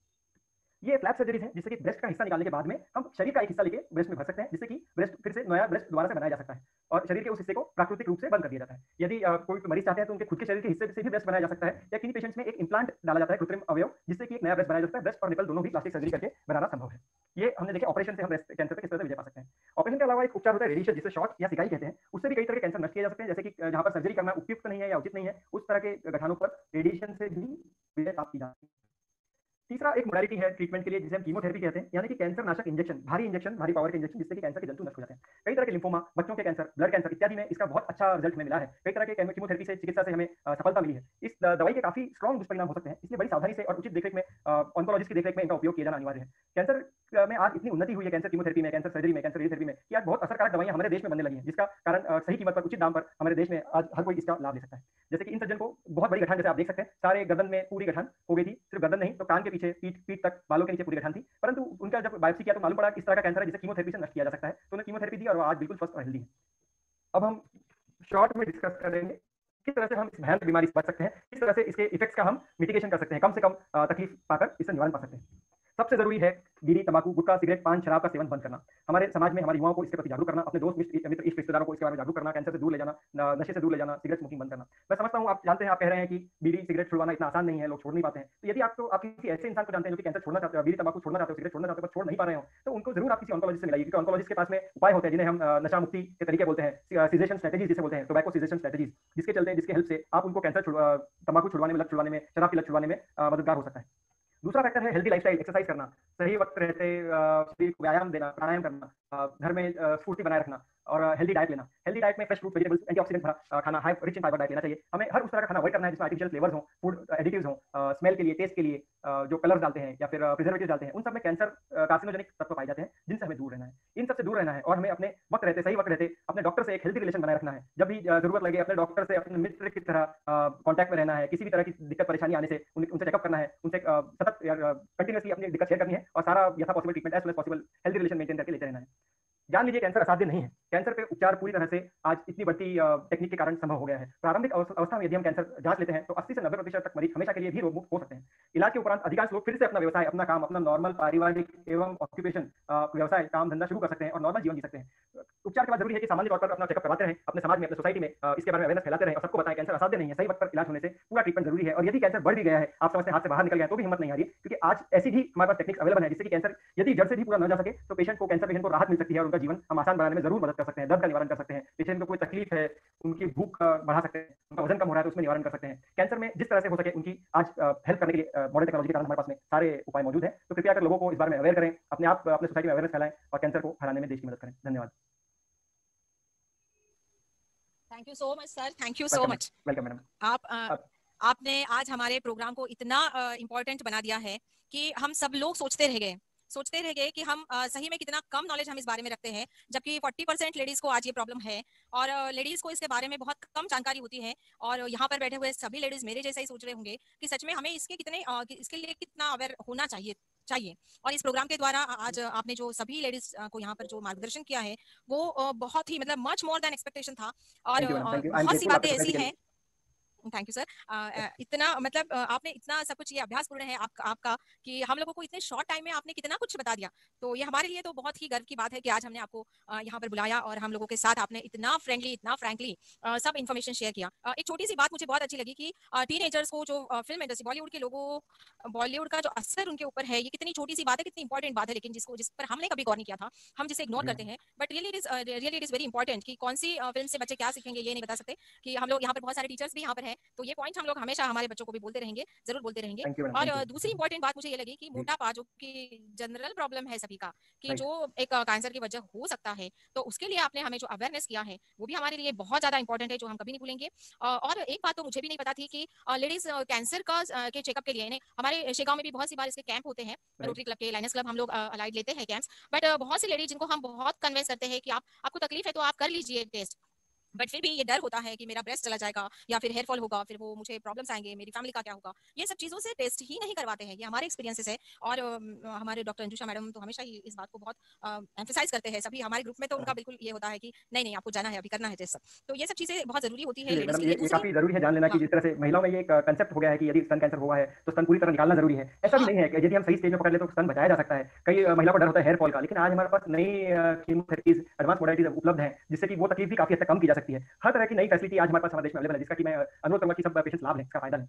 ये फ्लैप सर्जरीज हैं जिससे कि ब्रेस्ट का हिस्सा निकालने के बाद में हम शरीर का एक हिस्सा लेके ब्रेस्ट में भर सकते हैं, जिससे कि ब्रेस्ट फिर से नया ब्रेस्ट दोबारा से बनाया जा सकता है और शरीर के उस हिस्से को प्राकृतिक रूप से बंद कर दिया जाता है। यदि कोई मरीज चाहते हैं तो उनके खुद के शरीर के हिस्से से भी ब्रेस्ट बनाया जा सकता है, या किन्हीं पेशेंट्स में एक इम्प्लांट डाला जाता है, कृत्रिम अवयव, जिससे कि एक नया ब्रेस्ट बनाया जाता है। ब्रेस्ट और निपल दोनों भी प्लास्टिक सर्जरी करके बनाना संभव है। ये हमने देखे ऑपरेशन से हम ब्रेस्ट कैंसर पे किस तरह से विजय पा सकते हैं। ऑपरेशन के अलावा एक उपचार होता है रेडिएशन, जिसे शॉर्ट या सिकाई कहते हैं। उससे भी कई तरह के कैंसर नष्ट किए जा सकते हैं, जैसे कि जहां पर सर्जरी करना उपयुक्त नहीं है या उचित नहीं है, उस तरह के गठानों पर रेडिएशन से भी विजय प्राप्त की जा सकती है। तीसरा एक मोडालिटी है ट्रीटमेंट के लिए जिसे हम कीमोथेरेपी कहते हैं, यानी कि कैंसर नाशक इंजेक्शन, भारी पावर के इंजेक्शन, जिससे कि कैंसर के जंतु नष्ट हो जाते हैं। कई तरह के लिम्फोमा, बच्चों के कैंसर, ब्लड कैंसर इत्यादि में इसका बहुत अच्छा रिजल्ट हमें मिला है। कई तरह के कीमोथेरेपी से, चिकित्सा से हमें सफलता मिली है। इस दवाई के काफी स्ट्रॉन्ग दुष्परिणाम हो सकते हैं, इसलिए बड़ी सावधानी से और उचित देखरेख में, ऑन्कोलॉजिस्ट की देखरेख में इनका उपयोग किया जाना अनिवार्य है। कैंसर में आज इतनी उन्नति हुई है, कैंसर कीमोथेरेपी में, कैंसर सर्जरी में, कैंसर रेडियोथेरेपी में, कि आज बहुत असरकारक दवाइयां हमारे देश में बनने लगी हैं, जिसका कारण सही कीमत पर, उचित दाम पर हमारे देश में आज हर कोई इसका लाभ ले सकता है। जैसे कि इन सज्जन को बहुत बड़ी गठान, जैसे आप देख सकते हैं, सारे गर्दन में पूरी गठान हो गई थी, सिर्फ गर्दन नहीं तो कान के पीछे, पीठ तक, बालों के नीचे पूरी गठान थी, परंतु उनका जब बायोप्सी किया तो मालूम पड़ा कि इस तरह का कैंसर है जिसे कीमोथेरेपी से नष्ट किया जा सकता है। तो उन्हें कीमोथेरेपी दी और वो आज बिल्कुल स्वस्थ और हेल्दी है। अब हम शॉर्ट में डिस्कस करेंगे किस तरह से हम इस भयानक बीमारी से बच सकते हैं, किस तरह से इसके इफेक्ट्स का हम मिटिगेशन कर सकते हैं, कम से कम तकलीफ पाकर इससे निवारण पा सकते हैं। सबसे जरूरी है बीड़ी, तंबाकू, गुटखा, सिगरेट, पान, शराब का सेवन बंद करना। हमारे समाज में हमारे युवाओं को इसके प्रति जागरूक करना, अपने दोस्त, मित्र, इष्ट रिश्तेदारों को इसके बारे में जागरूक करना, कैंसर से दूर ले जाना, नशे से दूर ले जाना, सिगरेट स्मोकिंग बंद करना। मैं समझता हूँ आप जानते हैं, आप कह रहे हैं कि बीड़ी सिगरेट छुड़वाना इतना आसान नहीं है, लोग छोड़ नहीं पाते हैं। तो यदि आपको, आप किसी ऐसे इंसान को जानते हैं जो कि कैंसर छोड़ना चाहते हो, बीड़ी तंबाकू छोड़ना चाहते हो, सिगरेट छोड़ना चाहते हो, पर छोड़ नहीं पा रहे हो, तो उनको जरूर आप किसी ऑन्कोलॉजिस्ट से मिलाइए, क्योंकि ऑन्कोलॉजिस्ट के पास में उपाय होते हैं जिन्हें हम नशा मुक्ति के तरीके बोलते हैं, सीजेशन स्ट्रेटेजीज जिसे बोलते हैं, टोबैको सीजेशन स्ट्रेटेजीज, जिसके हेल्प से आप उनको कैंसर, तंबाकू छुड़वाने में, लत छुड़वाने में, शराब की लत छुड़वाने में मददगार हो सकता है। दूसरा फैक्टर है हेल्दी लाइफस्टाइल, एक्सरसाइज करना, सही वक्त रहते शरीर को व्यायाम देना, प्राणायाम करना, घर में स्फूर्ति बनाए रखना और हेल्दी डाइट लेना। हेल्दी डाइट में फ्रेश फ्रूट, वेजिटेबल्स, एंटीऑक्सीडेंट भरा खाना, high rich in fibre diet लेना चाहिए। हमें हर उस तरह का खाना अवॉइड करना है जिसमें आर्टिफिशियल फ्लेवर्स हों, फूड एडिटिव्स हों, स्मेल के लिए, टेस्ट के लिए जो कलर्स डालते हैं या फिर प्रिजर्वेटिव्स डालते हैं, उन सब में कैंसर कार्सिनोजेनिक तत्व पाए जाते हैं, जिनसे हमें दूर रहना है। इन सबसे दूर रहना है और हमें अपने वक्त रहते, सही वक्त रहते अपने डॉक्टर से एक हेल्दी रिलेशन बनाए रखना है। जब भी जरूरत लगे अपने डॉक्टर से अपने मित्र की तरह कॉन्टैक्ट में रहना है। किसी भी तरह की दिक्कत परेशानी आने से उनसे चेकअप करना है, उनसे सतत कंटिन्यूअसली अपनी दिक्कत शेयर करनी है और सारा यथा possible treatment as well as possible healthy relation maintain करके लेते रहना है। जान लीजिए कैंसर असाध्य नहीं है, कैंसर पे उपचार पूरी तरह से आज इतनी बढ़ती टेक्निक के कारण संभव हो गया है। प्रारंभिक अवस्था में यदि हम कैंसर जांच लेते हैं तो 80 से 90% तक मरीज हमेशा के लिए भी रोग मुक्त हो सकते हैं। इलाज के उपरांत अधिकांश लोग फिर से अपना व्यवसाय, अपना काम, अपना नॉर्मल पारिवारिक एवं ऑक्यूपेशन व्यवसाय, काम धंधा शुरू कर सकते हैं और नॉर्मल जीवन जी सकते हैं। उपचार के बाद जरूरी है कि सामान्य तौर पर अपना चेकअप करवाते रहें, अपने समाज में, अपने सोसाइटी में इसके बारे में अवेयरनेस फैलाते रहें और सबको बताएं कैंसर असाध्य नहीं है, सही वक्त पर इलाज होने से पूरा ट्रीटमेंट जरूरी है। और यदि कैंसर बढ़ भी गया है, आप समझते हैं हाथ से बाहर निकल गया है, तो भी हिम्मत नहीं आ रही है, क्योंकि आज ऐसी भी हमारे पास टेक्निक्स अवेलेबल है जिससे कि कैंसर यदि जड़ से भी पूरा न जा सके तो कैंसर पेशेंट को राहत मिल सकती है और उनका जीवन हम आसान बनाने में जरूर मदद कर सकते हैं। दर्द का निवारण कर सकते हैं, पेशेंट को कोई तकलीफ है, उनकी भूख बढ़ा सकते हैं, उनका वजन कम हो रहा है तो उसमें निवारण कर सकते हैं। कैंसर में जिस तरह से हो सके उनकी आज हेल्प करने के लिए मॉडर्न टेक्नोलॉजी के कारण हमारे पास में सारे उपाय मौजूद हैं। तो कृपया कर लोगों को इस बारे में अवेयर करें, अपने आप अपने सोसाइटी में अवेयरनेस फैलाएं और कैंसर को हराने में देश की मदद करें। धन्यवाद। Thank you so much sir, thank you so welcome much. Welcome madam. आपने आज हमारे प्रोग्राम को इतना इम्पोर्टेंट बना दिया है कि हम सब लोग सोचते रह गए कि हम सही में कितना कम नॉलेज हम इस बारे में रखते हैं, जबकि 40% लेडीज को आज ये प्रॉब्लम है और लेडीज को इसके बारे में बहुत कम जानकारी होती है। और यहाँ पर बैठे हुए सभी लेडीज मेरे जैसा ही सोच रहे होंगे कि सच में हमें इसके लिए कितना अवेयर होना चाहिए। और इस प्रोग्राम के द्वारा आज आपने जो सभी लेडीज को यहाँ पर जो मार्गदर्शन किया है वो बहुत ही मतलब मच मोर देन एक्सपेक्टेशन था। और बहुत सी बातें ऐसी हैं। Thank you sir. इतना मतलब आपने इतना सब कुछ ये अभ्यासपूर्ण है आपका कि हम लोगों को इतने शॉर्ट टाइम में आपने कितना कुछ बता दिया। तो ये हमारे लिए तो बहुत ही गर्व की बात है कि आज हमने आपको यहाँ पर बुलाया और हम लोगों के साथ आपने इतना फ्रैंकली सब इन्फॉर्मेशन शेयर किया। एक छोटी सी बात मुझे बहुत अच्छी लगी कि टीनेजर्स को जो फिल्म इंडस्ट्री बॉलीवुड के लोगों, बॉलीवुड का जो असर उनके ऊपर है, ये कितनी छोटी सी बात है, कितनी इंपॉर्टेंट बात है, लेकिन जिस पर हमने कभी गौर नहीं किया था, हम जिसे इग्नोर करते हैं। But really it is very important कि कौन सी फिल्म से बच्चे क्या सीखेंगे ये नहीं बता सकते। कि हम लोग यहाँ पर बहुत सारे टीचर्स भी यहाँ पर हैं, तो ये पॉइंट हम लोग हमेशा हमारे बच्चों को भी बोलते रहेंगे, जरूर बोलते रहेंगे। और दूसरी इंपॉर्टेंट बात मुझे ये लगी कि मोटापा जो कि जनरल प्रॉब्लम है सभी का, कि जो एक कैंसर की वजह हो सकता है, तो उसके लिए आपने हमें जो अवेयरनेस किया है वो भी हमारे लिए बहुत ज्यादा इंपॉर्टेंट है, जो हम कभी नहीं भूलेंगे। और एक बात तो मुझे भी नहीं पता थी कि लेडीज कैंसर का के चेकअप के लिए हमारे शेगांव में भी बहुत सी बार इसके कैंप होते हैं, रोटरी क्लब के, लायंस क्लब, हम लोग अलाइड लेते हैं कैंप्स। बट बहुत सी लेडीज जिनको हम बहुत कन्विंस करते हैं कि आपको तकलीफ है तो आप कर लीजिए टेस्ट, बट फिर भी ये डर होता है कि मेरा ब्रेस्ट चला जाएगा या फिर हेयर फॉल होगा, फिर वो मुझे प्रॉब्लम्स आएंगे, मेरी फैमिली का क्या होगा, ये सब चीजों से टेस्ट ही नहीं करवाते हैं। ये हमारे एक्सपीरियंसेस है। और हमारे डॉक्टर अंजुषा मैडम तो हमेशा ही इस बात को बहुत एम्फेसाइज करते हैं सभी हमारे ग्रुप में, तो उनका बिल्कुल ये होता है कि नहीं आपको जाना है, अभी करना है टेस्ट सब। तो ये सब चीजें बहुत जरूरी होती है लेडीज के लिए। ये काफी जरूरी है जान लेना कि जिस तरह से महिलाओं में ये एक कंसेप्ट हो गया है कि यदि स्तन कैंसर हुआ है तो स्तन पूरी तरह निकालना जरूरी है। ऐसा भी नहीं है कि यदि हम सही स्टेज में पकड़ ले तो स्तन बचाया जा सकता है। कई महिलाओं को डर होता है हेयर फॉल का, लेकिन आज हमारे पास नई कीमोथेरेपीज, एडवांस मोडालिटीज उपलब्ध हैं जिससे कि वो तकलीफ भी काफी हद तक कम की जा सकती है। हर तरह की नई फैसिलिटी आज हमारे पास हमारे देश में अवेलेबल है, जिसका कि मैं अनुरोध करूंगा कि सब पेशेंट्स लाभ लें, इसका फायदा लें।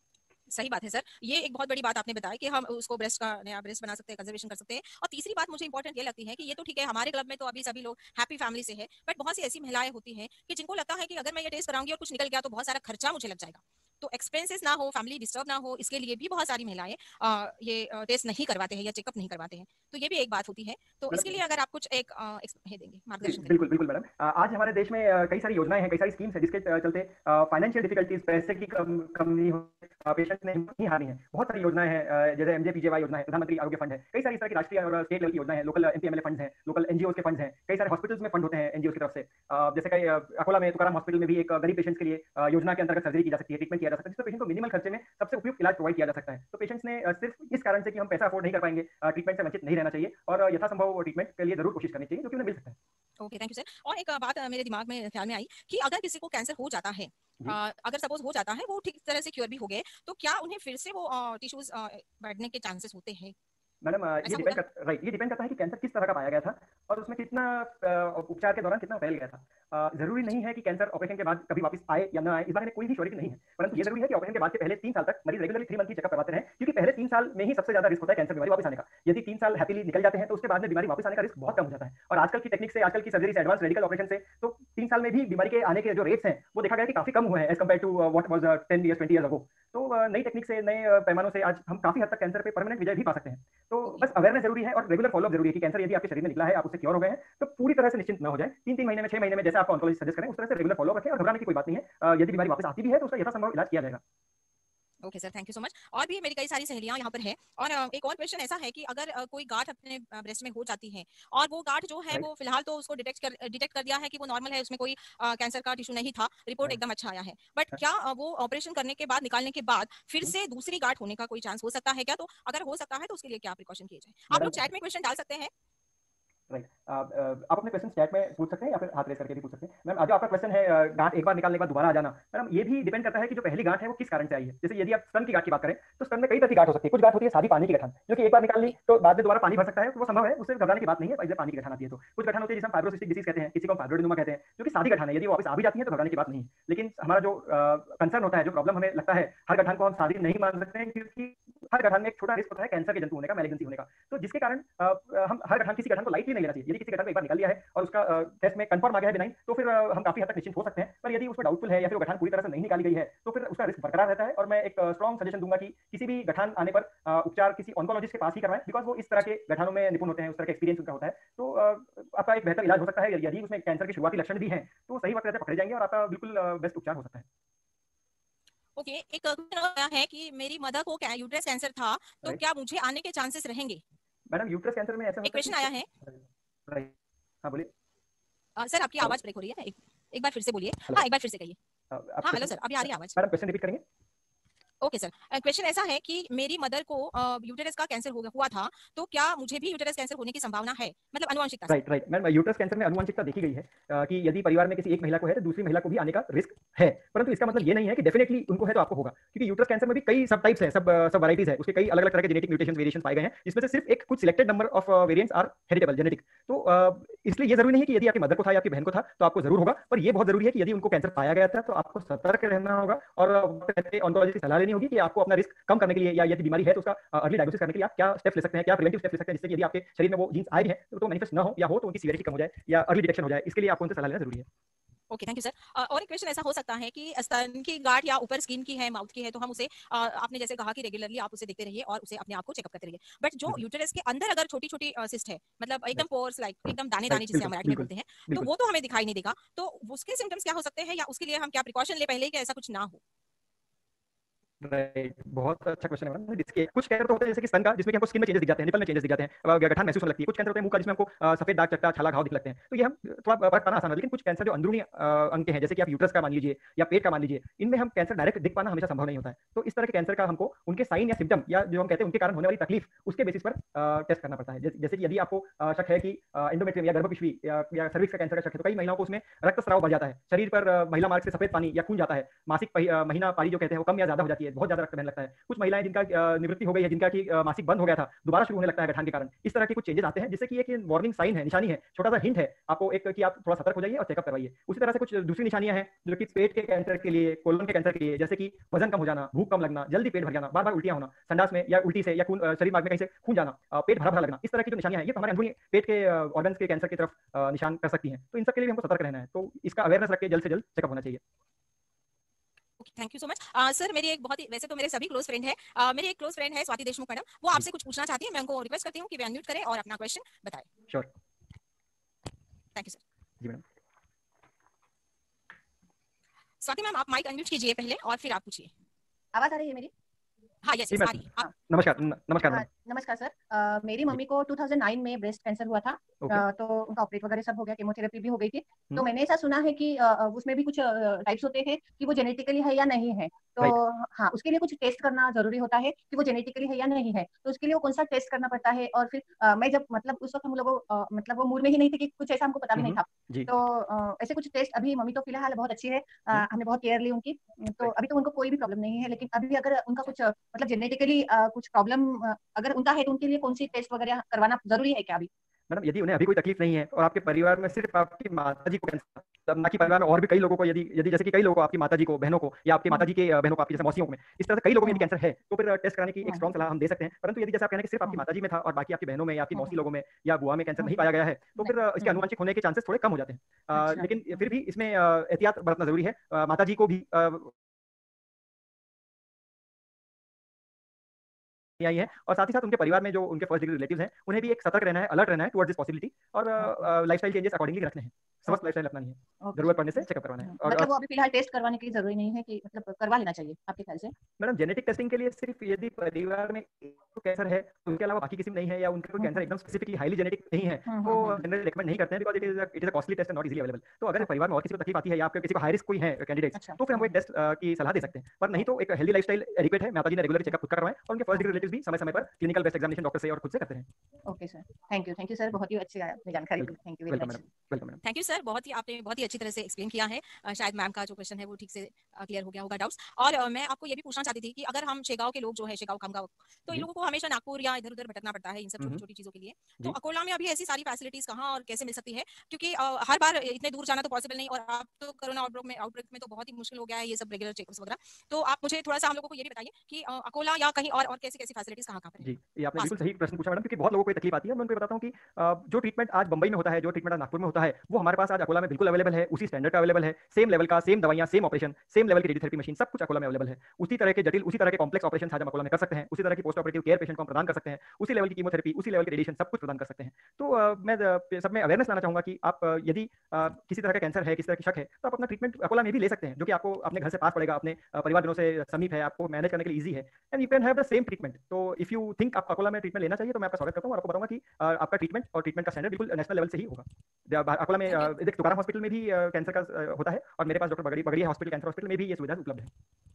सही बात है सर, ये एक बहुत बड़ी बात आपने बताया कि हम उसको ब्रेस्ट का नया ब्रेस्ट बना सकते हैं, कंजर्वेशन कर सकते हैं। और तीसरी बात मुझे इंपॉर्टेंट ये लगती है कि ये तो ठीक है, हमारे क्लब में तो अभी सभी लोग हैप्पी फैमिली से है, बट बहुत सी ऐसी महिलाएं होती हैं कि जिनको लगता है कि अगर मैं ये टेस्ट कराऊंगी और कुछ निकल गया तो बहुत सारा खर्चा मुझे लग जाएगा, तो एक्सपेंसेस ना हो, फैमिली डिस्टर्ब ना हो, इसके लिए भी बहुत सारी महिलाएं ये टेस्ट नहीं करवाते हैं या चेकअप नहीं करवाते हैं। तो ये भी एक बात होती है। तो इसके लिए अगर आप कुछ एक देंगे, मार्गदर्शन बिल्कुल बिल्कुल मैडम। आज हमारे देश में कई सारी योजनाएं हैं, कई सारी स्कीम्स हैं जिसके चलते फाइनेंशियल डिफिकल्टीज, पैसे की कमी हो, पेशेंट्स ने हिम्मत नहीं हारनी है। बहुत सारी योजनाएं हैं, जैसे एमजेपीजेवाई योजना है, प्रधानमंत्री आरोग्य फंड है, कई सारी इस तरह की राष्ट्रीय और स्टेट लेवल की योजनाएं हैं, लोकल एमपीएमएलए फंड्स हैं, लोकल एनजीओ के फंड्स हैं, कई सारे हॉस्पिटल्स में फंड होते हैं एनजीओ की तरफ से। जैसे कई अकोला में तुकाराम हॉस्पिटल में भी एक गरीब पेशेंट्स के लिए योजना के अंतर्गत सर्जरी की जा सकती है, ट्रीटमेंट किया जा सकता है, जिससे पेशेंट को मिनिमल खर्चे में सबसे उपयुक्त इलाज प्रोवाइड किया जा सकता है। तो पेशेंट्स ने सिर्फ इस कारण से कि हम पैसा अफोर्ड नहीं कर पाएंगे, ट्रीटमेंट से वंचित नहीं रहना चाहिए और यथासंभव ट्रीटमेंट के लिए जरूर कोशिश करनी चाहिए, जो कि उन्हें मिल सकता है। Okay, thank you sir. और एक बात मेरे दिमाग में ख्याल में आई कि अगर किसी को कैंसर हो जाता है, अगर सपोज हो जाता है, वो ठीक तरह से क्योर भी हो गए, तो क्या उन्हें फिर से वो टिश्यूज बढ़ने के चांसेस होते हैं? मैडम ये डिपेंड करता है कि कैंसर किस तरह का पाया गया था और उसमें कितना उपचार के दौरान कितना फैल गया था। जरूरी नहीं है कि कैंसर ऑपरेशन के बाद कभी वापस आए या ना आए, इस बारे में कोई भी श्योरिटी नहीं है, परंतु ये जरूरी है कि ऑपरेशन के बाद के पहले 3 साल तक मरीज रेगुलरली 3 मंथ की चेकअप करवाते रहे, क्योंकि पहले 3 साल में ही सबसे ज्यादा रिस्क होता है कैंसर बीमारी वापस आने का। यदि 3 साल हैप्पीली निकल जाते हैं तो उसके बाद में बीमारी वापस आने का रिस्क बहुत कम हो जाता है। और आजकल की टेक्निक से, आजकल की सर्जरी से, एडवांस मेडिकल ऑपरेशन से तो 3 साल में भी बीमारी के आने के जो रेट्स हैं वो देखा गया कि काफी कम हुए हैं as compare to what was 10 years 20 years ago. तो नई टेक्निक से, नए पैमानों से आज हम काफी हद तक कैंसर पे परमानेंट विजय भी पा सकते हैं। तो बस अवेयरनेस जरूरी है और रेगुलर फॉलोअप जरूरी है कि कैंसर यदि आपके शरीर में निकला है, आप उससे क्योर हो गए हैं, तो पूरी तरह से निश्चिंत न हो जाए। 3-3 महीने में, 6 महीने में, जैसे आपको ऑन्कोलॉजिस्ट सजेस्ट करें उस तरह से रेगुलर फॉलोअप रखें और घबराने की कोई बात नहीं है। यदि बीमारी वापस आती भी है तो उसका यथासंभव इलाज किया जाएगा। Okay sir, thank you so much. और भी मेरी कई सारी सहेलियां यहाँ पर हैं। और एक और क्वेश्चन ऐसा है कि अगर कोई गांठ अपने ब्रेस्ट में हो जाती है और वो गांठ जो है वो फिलहाल तो उसको डिटेक्ट कर दिया है कि वो नॉर्मल है, उसमें कोई कैंसर का टिश्यू नहीं था, रिपोर्ट एकदम अच्छा आया है, बट क्या वो ऑपरेशन करने के बाद, निकालने के बाद फिर से दूसरी गांठ होने का कोई चांस हो सकता है क्या? तो अगर हो सकता है तो उसके लिए क्या प्रिकॉशन किए जाए? आप लोग चैट में क्वेश्चन डाल सकते हैं। राइट। आप अपने क्वेश्चन चैट में पूछ सकते हैं या फिर हाथ रेस करके भी पूछ सकते हैं। मैम जो आपका क्वेश्चन है गांठ एक बार निकालने के बाद दोबारा आ जाना, मैडम ये भी डिपेंड करता है कि जो पहली गांठ है वो किस कारण से आई है। जैसे यदि आप स्तन की गांठ की बात करें तो स्तन में कई तरह की गांठ हो सकती है। कुछ गांठ होती है सादी पानी की गठन, जो कि एक बार निकाल ली तो बाद में दोबारा पानी भर सकता है, तो वो संभव है, उससे घबराने की बात नहीं है। जब पानी की गठन आती है तो कुछ गठन होती है जिसे हम फाइब्रोसिस्टिक डिजीज कहते हैं, किसी को फाइब्रोइडोमा कहते हैं, जो कि सादी गठन है, यदि वो वापस आ भी जाती है तो घबराने की बात नहीं। लेकिन हमारा जो कंसर्न होता है, जो प्रॉब्लम हमें लगता है, हर गठन को हम सादी नहीं मान सकते हैं, क्योंकि हर गठन में एक छोटा रिस्क होता है कैंसर के जंतु होने का, मैलिग्नेंसी होने का। तो जिसके कारण हम हर गठन, किसी गठन को लाइटली नहीं लेना चाहिए। यदि किसी गठन को एक बार निकल लिया है और उसका टेस्ट में कंफर्म आ गया है बिनाइन, तो फिर हम काफी हद तक निश्चिंत हो सकते हैं। पर यदि उसमें डाउटफुल है या फिर वो गठन पूरी तरह से नहीं निकाली गई है तो फिर उसका रिस्क बरकरार रहता है। और मैं एक स्ट्रॉन्ग सजेशन दूंगा कि किसी भी गठन आने पर उपचार किसी ऑन्कोलॉजिस्ट के पास ही करवाएं, बिकॉज वो इस तरह के गठनों में निपुण होते हैं, उस तरह का एक्सपीरियंस उनका होता है। तो आपका एक बेहतर इलाज हो सकता है। यदि उसमें कैंसर के शुरुआती लक्षण भी हैं तो सही वक्त रहते पकड़े जाएंगे और आपका बिल्कुल बेस्ट उपचार हो सकता है। ओके, एक क्वेश्चन है कि मेरी मदर को यूट्रस कैंसर था, तो क्या मुझे आने के चांसेस रहेंगे? मैडम यूट्रस कैंसर में ऐसा एक होता है क्वेश्चन आया है। राइट, हाँ बोलिए। सर आपकी आवाज ब्रेक हो रही है, एक बार फिर से बोलिए। हाँ, एक बार फिर से कहिए। हाँ हेलो सर, अभी आ रही है आवाज। मैडम क्वेश्चन रिपीट करेंगे। ओके सर, क्वेश्चन ऐसा है कि मेरी मदर को यूटेरस का कैंसर हुआ था, तो क्या मुझे भी यूटेरस कैंसर होने की संभावना है, मतलब अनुवांशिकता से? Right right ma'am, uterus cancer में अनुवांशिकता देखी गई है कि यदि परिवार में किसी एक महिला को है तो दूसरी महिला को भी आने का रिस्क है, परंतु इसका मतलब ये नहीं है कि डेफिनेटली उनको है तो आपको होगा, क्योंकि यूट्रस कैंसर में भी कई सब टाइप्स हैं, सब वैराइटीज है, उसके कई अलग अलग तरह के जेनेटिक म्यूटेशन वेरिएशन पाए गए हैं, जिसमें से सिर्फ एक कुछ selected number of variants are heritable genetic. तो इसलिए ये जरूरी नहीं है कि यदि आपकी मदर को था या आपकी बहन को था तो आपको जरूर होगा, पर ये बहुत जरूरी है कि यदि उनको कैंसर पाया गया था तो आपको सतर्क रहना होगा और ऑन्कोलॉजिस्ट की सलाह लेनी होगी कि आपको अपना रिस्क कम करने के लिए या यदि बीमारी है तो उसका अर्ली डायग्नोसिस करने के लिए आप क्या स्टेप्स ले सकते हैं, क्या प्रिवेंटिव स्टेप्स ले सकते हैं, जिससे कि यदि आपके शरीर में वो जीन्स आए हैं तो मैनिफेस्ट ना हो, या हो तो उनकी सीवियरिटी कम हो जाए या अर्ली डिटेक्शन हो जाए। इसके लिए आपको उनसे सलाह लेना जरूरी है। Okay, thank you sir. और एक क्वेश्चन ऐसा हो सकता है कि स्तन की गांठ या ऊपर स्किन की है, माउथ की है, तो हम उसे आपने जैसे कहा कि रेगुलरली आप उसे देखते रहिए और उसे अपने आप को चेकअप करते रहिए, बट जो यूटेरस के अंदर अगर छोटी छोटी सिस्ट है, मतलब एकदम पोर्स लाइक एकदम दाने दाने जिसे हम मराठी में बोलते हैं, तो वो तो हमें दिखाई नहीं देगा, तो उसके सिम्टम्स क्या हो सकते हैं या उसके लिए हम क्या प्रिकॉशन ले पहले कि ऐसा कुछ ना हो? राइट, बहुत अच्छा क्वेश्चन है मैडम। इसके कुछ कैंसर तो होते हैं जैसे कि स्तन का, जिसमें कि हमको स्किन में चेंजेस दिख जाते हैं, निपल में चेंजेस दिख जाते हैं, गठन महसूस होने लगती है। कुछ कैंसर होते हैं मुंह का, जिसमें हमको सफेद दाग, चट्टा, छाला, घाव दिख लगते हैं, तो ये हम थोड़ा फर्क पाना आसान है। लेकिन कुछ कैंसर जो अंदरूनी अंग के हैं, जैसे कि आप यूट्रस का मान लीजिए या पेट का मान लीजिए, इनमें हम कैंसर डायरेक्ट दिख पाना हमेशा संभव नहीं होता है। तो इस तरह के कैंसर का हमको उनके साइन या सिम्टम या जो हम कहते हैं उनके कारण होने वाली तकलीफ, उसके बेसिस पर टेस्ट करना पड़ता है। जैसे कि यदि आपको शक है कि एंडोमेट्रियम या गर्भपिशवी या सर्विक्स का कैंसर का शक है, तो कई महिलाओं को उसमें रक्तस्राव बढ़ जाता है, शरीर पर महिला मार्ग से सफेद पानी या खून जाता है, मासिक महीना पारी जो कहते हैं वो कम या ज्यादा हो जाती है, बहुत ज्यादा रक्त बहने लगता है। कुछ महिलाएं जिनका निवृत्ति हो गई है, जिनका कि मासिक बंद हो गया था, दोबारा शुरू होने लगता है गठन के कारण। इस तरह के कुछ चेंजेस आते हैं, जिससे कि एक वार्निंग साइन है, निशानी है, छोटा सा हिंट है आपको एक कि आप थोड़ा सतर्क हो जाइए और चेकअप करवाइए। उसी तरह से कुछ दूसरी निशानियां हैं जो कि पेट के कैंसर के लिए, कोलन के कैंसर के लिए, जैसे कि वजन कम हो जाना, भूख कम लगना, जल्दी पेट भर जाना, बार बार उल्टियां होना, संडास में या उल्टी से या खून शरीर मार्ग में कहीं से खून जाना, पेट भरा भरा लगना, इस तरह की जो निशानियां हैं ये तो हमारे अंदरूनी पेट के ऑर्गन्स के कैंसर की तरफ निशान कर सकती हैं। तो इन सब के लिए भी हमको सतर्क रहना है, तो इसका अवेयरनेस रख के जल्द से जल्द चेकअप होना चाहिए। Thank you so much sir. मेरी एक बहुत ही, वैसे तो मेरे सभी क्लोज फ्रेंड है, मेरी एक क्लोज फ्रेंड है स्वाति देशमुख मैडम, वो आपसे कुछ पूछना चाहती है। मैं उनको रिक्वेस्ट करती हूँ कि वे अनम्यूट करें और अपना क्वेश्चन बताएं। Sure, thank you sir. जी मैडम। स्वाति मैम, आप माइक अनम्यूट कीजिए पहले और फिर आप पूछिए। आवाज आ रही है मेरी? हाँ, यस यस आ रही है। नमस्कार नमस्कार मैडम। नमस्कार सर। मेरी मम्मी को 2009 में ब्रेस्ट कैंसर हुआ था। तो उनका ऑपरेट वगैरह सब हो गया, केमोथेरेपी भी हो गई थी। तो मैंने ऐसा सुना है कि उसमें भी कुछ टाइप्स होते हैं कि वो जेनेटिकली है या नहीं है। तो हाँ, उसके लिए कुछ टेस्ट करना जरूरी होता है कि वो जेनेटिकली है या नहीं है। तो उसके लिए वो कौन सा टेस्ट करना पड़ता है? और फिर मैं जब मतलब उस वक्त हम लोग मतलब वो मूड में ही नहीं थे कि कुछ ऐसा हमको पता भी नहीं था। तो ऐसे कुछ टेस्ट, अभी मम्मी तो फिलहाल बहुत अच्छी है, हमने बहुत केयर ली उनकी, तो अभी तो उनको कोई भी प्रॉब्लम नहीं है। लेकिन अभी अगर उनका कुछ मतलब जेनेटिकली कुछ प्रॉब्लम अगर उनका है तो उनके लिए कौन सी टेस्ट वगैरह करवाना जरूरी है क्या अभी? मैडम यदि उन्हें अभी कोई तकलीफ नहीं है और आपके परिवार में सिर्फ आपकी माताजी को कैंसर, तब ना कि परिवार में और भी कई लोगों को, यदि यदि जैसे कि कई लोगों को, आपकी माताजी को, बहनों को, या आपकी माताजी के बहनों को, आपकी जैसे मौसियों में, इस तरह से कई लोगों में यदि कैंसर है तो फिर टेस्ट कराने की एक स्ट्रॉन्ग सलाह हम दे सकते हैं। परंतु यदि जैसे आप कहने कि सिर्फ आपकी माताजी में था और बाकी आपकी बहनों में या आपकी मौसी लोगों में या बुआ में कैंसर नहीं पाया गया है, तो फिर इसके आनुवंशिक होने के चांसेस थोड़े कम हो जाते हैं। लेकिन फिर भी इसमें एहतियात बरतना जरूरी है। माताजी को भी आई है, और साथ ही साथ उनके परिवार में जो उनके फर्स्ट डिग्री रिलेटिव्स हैं उन्हें भी एक सतर्क रहना है, अलर्ट रहना है टुवर्ड्स दिस पॉसिबिलिटी, और लाइफस्टाइल चेंजेस अकॉर्डिंगली रखने हैं, समस्त लाइफस्टाइल अपनानी है, जरूरत पड़ने से चेकअप करवाना है। और मतलब वो अभी फिलहाल टेस्ट करवाने की जरूरी नहीं है कि मतलब करवा लेना चाहिए आपके ख्याल से? मैडम जेनेटिक टेस्टिंग के लिए सिर्फ यदि परिवार में कैंसर है तो उनके अलावा बाकी किसी में नहीं है, या उनका कोई कैंसर एकदम स्पेसिफिकली हाईली जेनेटिक नहीं है, तो जनरली रेकमेंड नहीं करते हैं, because it is a costly test and not easily available. तो अगर परिवार में और किसी को तकलीफ आती है या आपके किसी को हाई रिस्क कोई है कैंडिडेट, तो फिर हम एक टेस्ट की सलाह दे सकते हैं। पर नहीं तो एक हेल्दी लाइफस्टाइल एडिक्वेट है, माताजी ने रेगुलर चेकअप खुद करवाएं और उनके फर्स्ट डिग्री रिलेटिव्स भी समय समय पर क्लिनिकल बेस्ट एग्जामिनेशन डॉक्टर से और खुद से करते हैं। Okay sir, thank you sir, बहुत ही अच्छी जानकारी दी, thank you very much. Welcome madam. Thank you sir, आपने बहुत ही अच्छी तरह से एक्सप्लेन किया है। शायद मैम का जो क्वेश्चन है वो ठीक से क्लियर हो गया होगा डाउट्स। और मैं आपको ये भी पूछना चाहती थी कि अगर हम शेगांव के लोग जो है, शेगांव खामगांव, तो इन लोगों को हमेशा नागपुर या इधर उधर भटकना पड़ता है इन सब छोटी छोटी चीजों के लिए, तो अकोला में अभी ऐसी सारी फैसिलिटीज कहाँ और कैसे मिल सकती है? क्योंकि हर बार इतने दूर जाना तो पॉसिबल नहीं, और आप तो कोरोना आउटब्रेक में तो बहुत ही मुश्किल हो गया है ये सब रेगुलर चेकअप्स वगैरह। तो आप मुझे थोड़ा सा हम लोगों को ये भी बताइए कि अकोला या कहीं और कैसी कैसी फैसिलिटीज कहाँ कहाँ पर? जी, ये आपने बिल्कुल सही प्रश्न पूछा मैडम, क्योंकि बहुत लोगों को तकलीफ आती है। मैं उनको बताता हूँ कि जो ट्रीटमेंट आज बंबई में होता है, जो ट्रीटमेंट आज नागपुर में होता है, वो हमारे पास आज अकोला में बिल्कुल अवेलेबल है, उसी स्टैंडर्ड का अवेलेबल है, सेम लेवल का, सेम दवाइयां, सेम ऑपरेशन, सेम लेवल की रेडियोथेरेपी मशीन, सब कुछ अकोला में अवेलेबल है। उसी तरह के जटिल, उसी तरह के कॉम्प्लेक्स ऑपरेशन आज हम अकोला में कर सकते हैं, उसी तरह की पोस्ट ऑपरेटिव केयर पेशेंट को हम प्रदान कर सकते हैं, उसी लेवल की कीमोथेरेपी, उसी लेवल की रेडिएशन, सब कुछ प्रदान कर सकते हैं। तो मैं सब में अवेयरनेस लाना चाहूंगा कि आप यदि किसी तरह का कैंसर है, किसी तरह की शक है, तो आप अपना ट्रीटमेंट अकोला में भी ले सकते हैं, जो कि आपको अपने घर से पास पड़ेगा, अपने परिवारजनों से समीप है, आपको मैनेज करने के लिए ईजी है, and you can have the same treatment. तो इफ यू थिंक आप अकोला में ट्रीटमेंट लेना चाहिए, तो मैं आपका स्वागत करता हूँ और आपको बताऊंगा कि आपका ट्रीटमेंट और ट्रीटमेंट का स्टैंडर्ड बिल्कुल नेशनल लेवल से ही होगा। अकोला में तुकाराम हॉस्पिटल में भी कैंसर का होता है, और मेरे पास doctor Bagadia hospital, cancer hospital में भी ये सुविधा उपलब्ध है।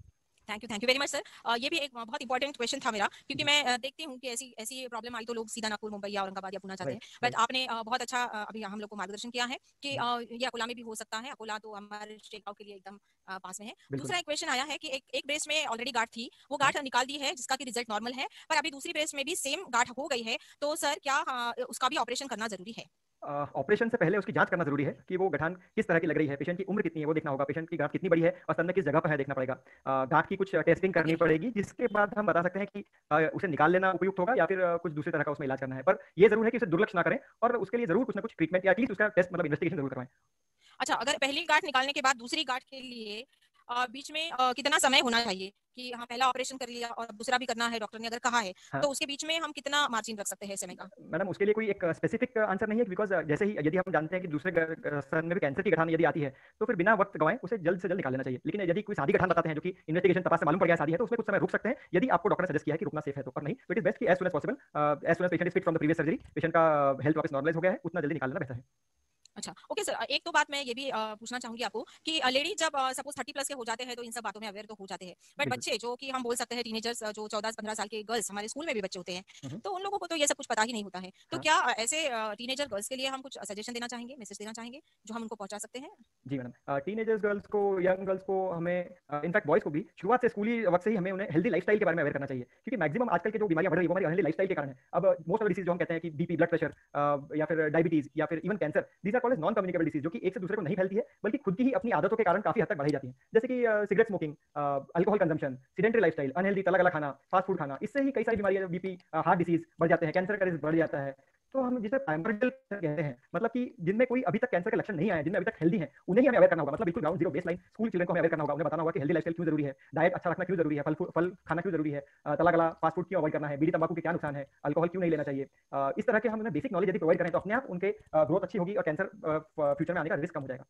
Thank you very much sir. ये भी एक बहुत इंपॉर्टेंट क्वेश्चन था मेरा, क्योंकि मैं देखती हूँ कि ऐसी ऐसी प्रॉब्लम आई तो लोग सीधा नागपुर, मुंबई या औरंगाबाद या पुणे जाते हैं, बट आपने बहुत अच्छा अभी हम लोग को मार्गदर्शन किया है कि ये अकोला में भी हो सकता है। अकोला तो हमारे शेगांव के लिए एकदम पास में है। दूसरा एक क्वेश्चन आया है कि एक ब्रेस्ट में ऑलरेडी गांठ थी, वो गांठ निकाल दी है जिसका कि रिजल्ट नॉर्मल है, पर अभी दूसरी ब्रेस्ट में भी सेम गांठ हो गई है, तो सर क्या उसका भी ऑपरेशन करना जरूरी है? ऑपरेशन से पहले उसकी जांच करना जरूरी है कि वो गठान किस तरह की लग रही है, पेशेंट की उम्र कितनी है वो देखना होगा, पेशेंट की गांठ कितनी बड़ी है और स्तन में किस जगह पर है देखना पड़ेगा। गांठ की कुछ टेस्टिंग करनी पड़ेगी, जिसके बाद हम बता सकते हैं कि उसे निकाल लेना उपयुक्त होगा या फिर कुछ दूसरी तरह का उसमें इलाज करना है। पर ये जरूर है कि उसे दुर्लक्ष्य ना करें और उसके लिए जरूर कुछ ना कुछ ट्रीटमेंट या एटलीस्ट उसका टेस्ट मतलब इन्वेस्टिगेशन जरूर करवाएं। अच्छा, अगर पहली गांठ निकालने के बाद दूसरी गांठ के लिए बीच में कितना समय होना चाहिए कि हाँ पहला ऑपरेशन कर लिया और दूसरा भी करना है, डॉक्टर ने अगर कहा है, तो उसके बीच में हम कितना मार्जिन रख सकते हैं समय का? मैडम उसके लिए कोई एक स्पेसिफिक आंसर नहीं है, बिकॉज जैसे ही यदि हम जानते हैं कि दूसरे स्तन में भी कैंसर की गठान यदि आती है, तो फिर बिना वक्त गवाएं उसे जल्द से जल्द निकाल लेना चाहिए। लेकिन यदि कोई शादी गठान बताते हैं जो कि इन्वेस्टिगेशन तपास से मालूम पड़ गया शादी है, तो उसमें कुछ समय रुक सकते हैं यदि आपको डॉक्टर ने सजेस्ट किया है कि रुकना सेफ है, तो पर नहीं, तो इट इज बेस्ट कि as soon as possible, as soon as patient is fit from the previous surgery, patient का हेल्थ वापस नॉर्मलाइज हो गया है, उतना जल्दी निकाल लेना बेहतर है। अच्छा, ओके सर, एक तो बात मैं ये भी पूछना चाहूंगी आपको कि लेडी जब सपोज 30 प्लस के हो जाते हैं तो इन सब बातों में अवेयर तो हो जाते हैं, बट बच्चे जो कि हम बोल सकते हैं टीनेजर्स, जो 14-15 साल के गर्ल्स, हमारे स्कूल में भी बच्चे होते हैं, तो उन लोगों को तो ये सब कुछ पता ही नहीं होता है, तो क्या ऐसे टीनेजर गर्ल्स के लिए हम कुछ सजेशन देना चाहेंगे, मैसेज देना चाहेंगे जो हम उनको पहुंचा सकते हैं? जी मैडम, टीनेजर्स गर्ल्स को, यंग गर्ल्स को हमें इनफैक्ट बॉयज को भी शुरुआत से स्कूली वक्त से ही हमें उन्हें हेल्दी लाइफस्टाइल के बारे में अवेयर करना चाहिए, क्योंकि मैक्सिमम आजकल के जो बीमारियां बढ़ रही है वो हमारी अनहेल्दी लाइफस्टाइल के कारण है। अब मोस्ट ऑफ डिसीज जो हम कहते हैं कि बीपी, ब्लड प्रेशर या फिर डायबिटीज या फिर even cancer, these are called as non communicable disease, जो कि एक से दूसरे को नहीं फैलती है बल्कि खुद की ही अपनी आदतों के कारण काफी हद तक बढ़ाई जाती है, जैसे कि cigarette smoking, alcohol consumption, sedentary lifestyle, unhealthy तला गला खाना, फास्ट फूड खाना, इससे ही कई सारी बीमारियां, बीपी, हार्ट डिसीज बढ़ जाते हैं, कैंसर का रिस्क बढ़ जाता है। तो हम जिसे प्राइमर्डियल कहते हैं, मतलब कि जिनमें कोई अभी तक कैंसर के लक्षण नहीं आए, जिनमें अभी तक हेल्दी हैं, उन्हें ही हमें अवेयर करना होगा, मतलब बिल्कुल ground zero base line school children को हमें अवेयर करना होगा, उन्हें बताना होगा कि हेल्दी लाइफस्टाइल क्यों जरूरी है, डाइट अच्छा रखना क्यों जरूरी है, फल खाना क्यों जरूरी है, तला गला फास्ट फूड क्यों अवॉइड करना है, बीड़ी तंबाकू के क्या नुकसान है, अल्कोहल क्यों नहीं लेना चाहिए। इस तरह के हम उन्हें बेसिक नॉलेज यदि प्रोवाइड करें तो अपने आप उनके ग्रोथ अच्छी होगी और कैंसर फ्यूचर में आने का रिस्क कम हो जाएगा।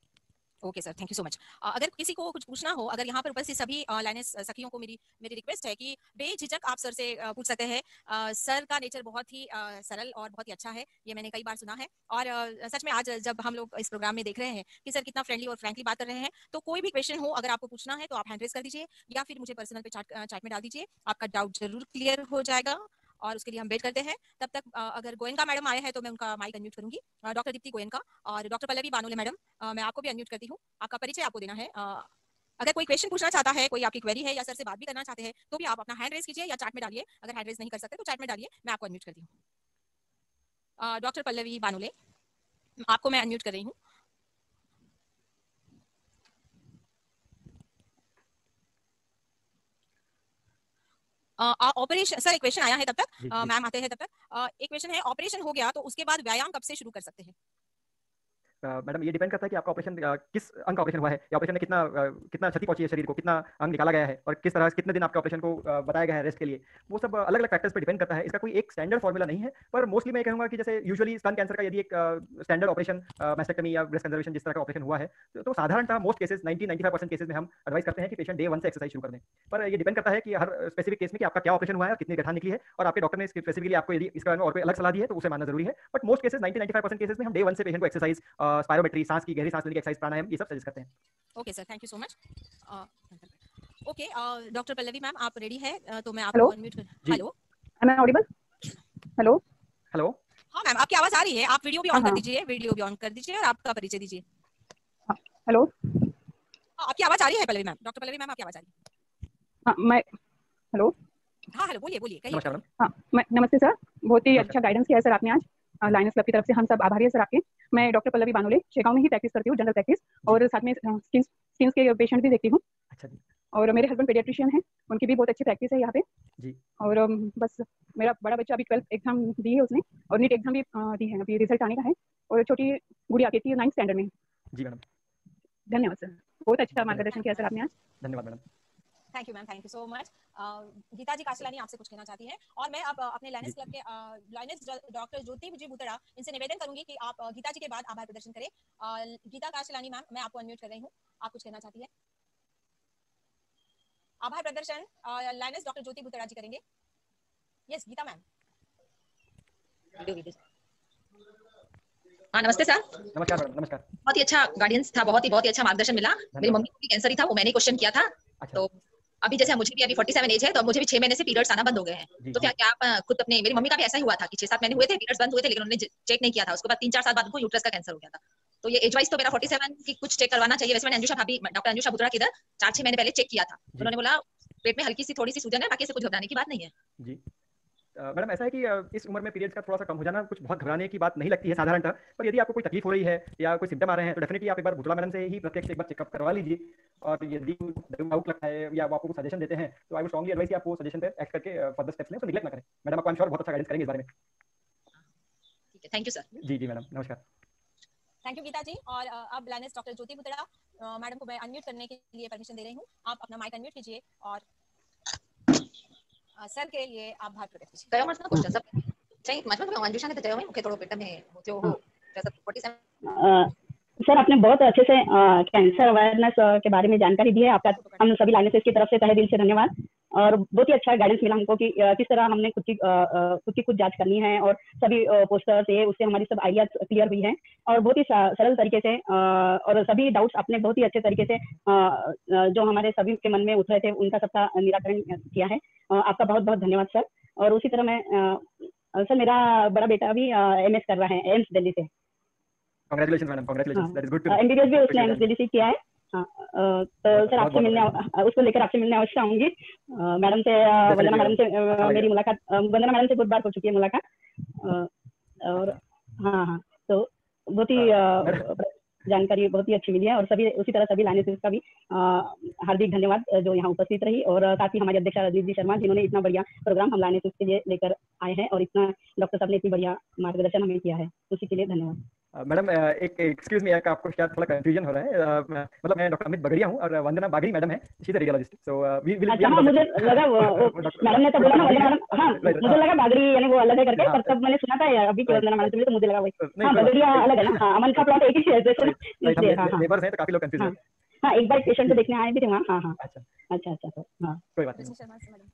Okay sir, thank you so much. अगर किसी को कुछ पूछना हो, अगर यहाँ पर उपस्थित सभी लाइनेस सखियों को मेरी रिक्वेस्ट है कि बेझिझक आप सर से पूछ सकते हैं। सर का नेचर बहुत ही सरल और बहुत ही अच्छा है, ये मैंने कई बार सुना है, और सच में आज जब हम लोग इस प्रोग्राम में देख रहे हैं कि सर कितना फ्रेंडली और फ्रैंकली बात कर रहे हैं, तो कोई भी क्वेश्चन हो अगर आपको पूछना है तो आप हैंड रेज कर दीजिए या फिर मुझे पर्सनल पे चैट में डाल दीजिए, आपका डाउट जरूर क्लियर हो जाएगा और उसके लिए हम वेट करते हैं। तब तक अगर गोयनका मैडम आए हैं तो मैं उनका माइक अनम्यूट करूंगी, डॉक्टर दीप्ति गोयनका और डॉक्टर पल्लवी बानोले मैडम, मैं आपको भी अनम्यूट करती हूँ, आपका परिचय आपको देना है। अगर कोई क्वेश्चन पूछना चाहता है, कोई आपकी क्वेरी है या सर से बात भी करना चाहते हैं, तो भी आप अपना हैंड रेज कीजिए या चैट में डालिए, अगर हैंड रेज नहीं कर सकते तो चैट में डालिए, मैं आपको अनम्यूट करती हूँ। डॉक्टर पल्लवी बानोले, आपको मैं अनम्यूट कर रही हूँ। ऑपरेशन, सर एक क्वेश्चन आया है, तब तक मैम आते हैं, तब तक एक क्वेश्चन है, ऑपरेशन हो गया तो उसके बाद व्यायाम कब से शुरू कर सकते हैं? मैडम ये डिपेंड करता है कि आपका ऑपरेशन किस अंग का ऑपरेशन हुआ है, या ऑपरेशन में कितना कितना क्षति पहुंची है शरीर को, कितना अंग निकाला गया है और किस तरह कितने दिन आपके ऑपरेशन को बताया गया है रेस्ट के लिए, वो सब अलग अलग फैक्टर्स पे डिपेंड करता है। इसका कोई एक स्टैंडर्ड फॉर्मूला नहीं है, पर मोस्टली मैं कहूंगा कि जैसे यूजुअली स्तन कैंसर का यदि एक स्टैंडर्ड ऑपरेशन मैस्टेक्टमी या ब्रेस्ट कंजर्वेशन जिस तरह का ऑपरेशन हुआ है, तो साधारणतः मोस्ट केसेस 90-95% केसेस में हम एडवाइस करते हैं कि पेशेंट डे 1 से एक्सरसाइज शुरू कर दें। पर ये डिपेंड करता है कि हर स्पेसिफिक केस में कि आपका क्या ऑपरेशन हुआ है और कितनी गठान निकली है, और आपके डॉक्टर ने स्पेसिफिकली आपको यदि इसके बारे में और कोई अलग सलाह दी है तो उसे मानना जरूरी है। बट मोस्ट केसेस 90-95% केसेस में हम डे 1 से पेशेंट को एक्सरसाइज, स्पायरोमेट्री, सांस की गहरी सांस लेने की एक्सरसाइज, प्राणायाम, ये सब सजेस्ट करते हैं। Okay sir, thank you so much. Okay, doctor Pallavi ma'am आप रेडी है? तो मैं आपको अनम्यूट कर। Hello, am I audible? Hello hello. हाँ मैम, आपकी आवाज आ रही है। आप वीडियो भी ऑन कर हाँ। दीजिए, वीडियो भी ऑन कर दीजिए और आपका परिचय दीजिए। हेलो। हाँ, आपकी आवाज आ रही है Pallavi ma'am, doctor Pallavi ma'am आपकी आवाज आ रही है। हाँ मैं हेलो। हाँ हेलो, बोलिए बोलिए, कहिए। नमस्कार मैडम। हाँ मैं नमस्ते सर, बहुत ही नमस्कार। अच्छा गाइडेंस किया है सर आपने आज। लायंस क्लब की तरफ से हम सब आभारी है सर आपके। मैं डॉक्टर पल्लवी बानोले शेगांव में ही प्रैक्टिस करती हूँ, जनरल प्रैक्टिस, और साथ में स्किन्स के पेशेंट भी देखती हूँ। अच्छा जी। और मेरे हस्बैंड पेडियाट्रिशियन हैं, उनकी भी बहुत अच्छी प्रैक्टिस है यहाँ पे जी। और बस मेरा बड़ा बच्चा अभी 12th एग्जाम दी है उसने, और नीट एग्जाम भी दी है, अभी रिजल्ट आने का है। और छोटी गुड़िया कहती है 9th स्टैंडर्ड में। जी मैडम। धन्यवाद सर, बहुत अच्छा मार्गदर्शन किया सर आपने आज। धन्यवाद madam. Thank you ma'am, thank you so much. Gita ji Kashlani आपसे कुछ कहना चाहती हैं और मैं अब अपने लायंस क्लब के लायंस डॉक्टर ज्योति जी बुतड़ा इनसे निवेदन करूंगी कि आप गीता जी के बाद आभार प्रदर्शन करें। गीता काशलानी मैम, मैं आपको अनम्यूट कर रही हूँ, आप कुछ कहना चाहती है? आभार प्रदर्शन लायंस डॉक्टर ज्योति बुतड़ा जी करेंगे। Yes Gita ma'am. हाँ नमस्ते सर। नमस्कार मैडम। नमस्कार। बहुत ही अच्छा गाइडेंस था, बहुत ही अच्छा मार्गदर्शन मिला। मेरी मम्मी को भी कैंसर ही था, वो मैंने क्वेश्चन किया था। अच्छा। तो अभी जैसे मुझे भी अभी 47 एज है, तो मुझे भी 6 महीने से पीरियड्स आना बंद हो गए हैं। तो क्या क्या आप खुद अपने, मेरी मम्मी का भी ऐसा ही हुआ था कि 6-7 महीने हुए थे, पीरियड्स बंद हुए थे, लेकिन उन्होंने चेक नहीं किया था। उसके बाद 3-4 साल बाद उनको यूट्रस का कैंसर हो गया था। तो ये एज वाइज तो मेरा 47 की कुछ चेक करवाना चाहिए। वैसे मैंने अंजुषा भाभी, डॉक्टर अंजुषा बुतरा की इधर 4-6 महीने पहले चेक किया था। उन्होंने बोला पेट में हल्की सी थोड़ी सी सूजन है, बाकी से कुछ घबराने की बात नहीं है। जी मैडम, ऐसा है कि इस उम्र में पीरियड्स का थोड़ा सा कम हो जाना कुछ बहुत घबराने की बात नहीं लगती है साधारणतः, पर यदि आपको कोई तकलीफ हो रही है या कोई सिम्टम आ रहे हैं तो डेफिनेटली आप एक बार बुतला मैडम से ही प्रत्यक्ष एक बार चेकअप करवा लीजिए। और यदि डाउट लगता है या वो आपको कुछ सजेशन देते हैं तो आई वुड स्ट्रांगली एडवाइस कि आप वो सजेशन पे एक्ट करके फर्दर स्टेप्स लें, तो निगलेक्ट ना करें। मैडम आपको आई एम श्योर बहुत अच्छा गाइडेंस करेंगे इस बारे में। ठीक है, थैंक यू सर। जी जी मैडम, नमस्कार। Thank you Gita ji. और अब lions doctor Jyoti Butada madam को मैं अनम्यूट करने के लिए परमिशन दे रही हूँ। आप अपना माइक अनम्यूट कीजिए और सर के लिए आभार प्रकट कीजिए। कयो मत ना क्वेश्चन सब चाहिँ मतलब अंजुषा ने तो जयो मुखे थोड़ो पेट में जो हो जैसा 47 सर आपने बहुत अच्छे से कैंसर अवेयरनेस के बारे में जानकारी दी है, आपका हम सभी लायंसेस की तरफ से तहे दिल से धन्यवाद। और बहुत ही अच्छा गाइडेंस मिला हमको कि किस तरह हमने खुद की खुद जांच करनी है, और सभी पोस्टर्स ये उससे हमारी सब आइडियाज क्लियर हुई हैं और बहुत ही सरल तरीके से और सभी डाउट्स आपने बहुत ही अच्छे तरीके से जो हमारे सभी के मन में उठ रहे थे उनका सबका निराकरण किया है। आपका बहुत बहुत धन्यवाद सर। और उसी तरह मैं सर मेरा बड़ा बेटा भी MS कर रहा है एम्स दिल्ली से। Congratulations madam, congratulations, that is good to know. MBBS भी उसने एम्स दिल्ली से किया है। हाँ, तो सर आपसे मिलने उसको लेकर आपसे मिलने अवश्य आऊंगी। मैडम से वंदना मैडम से मेरी मुलाकात, वंदना मैडम से बहुत बार हो चुकी है मुलाकात। और हाँ हाँ, तो बहुत ही जानकारी बहुत ही अच्छी मिली है। और सभी उसी तरह सभी लायंसेस का भी हार्दिक धन्यवाद जो यहाँ उपस्थित रही, और साथ ही हमारे अध्यक्ष रजनीश जी शर्मा जिन्होंने इतना बढ़िया प्रोग्राम हम लायंसेस के लिए लेकर आए हैं, और इतना डॉक्टर साहब ने इतनी बढ़िया मार्गदर्शन हमें किया है, उसी के लिए धन्यवाद। मैडम एक एक्सक्यूज मी, आपको शायद थोड़ा कंफ्यूजन हो रहा है। मतलब मैं डॉक्टर अमित बगड़िया हूँ और वंदना बागड़ी मैडम है, she is a radiologist. So we will अच्छा, हाँ मुझे लगा मैडम ने तो बोला ना वंदना मैडम, हाँ मुझे लगा बागड़ी यानी वो अलग है करके, पर तब मैंने सुना था अभी वंदना मैडम से, तो मुझे लगा वही हाँ बगड़िया अलग है ना। हाँ, अमन का प्लॉट एक ही है जैसे, इसलिए हाँ हाँ नेबर्स हैं तो काफी लोग कंफ्यूज हैं। हाँ, एक बार पेशेंट को देखने आए भी थे वहाँ। हाँ हाँ, अच्छा अच्छा अच्छा सर, हाँ कोई बात नहीं। रजनी शर्मा से मैडम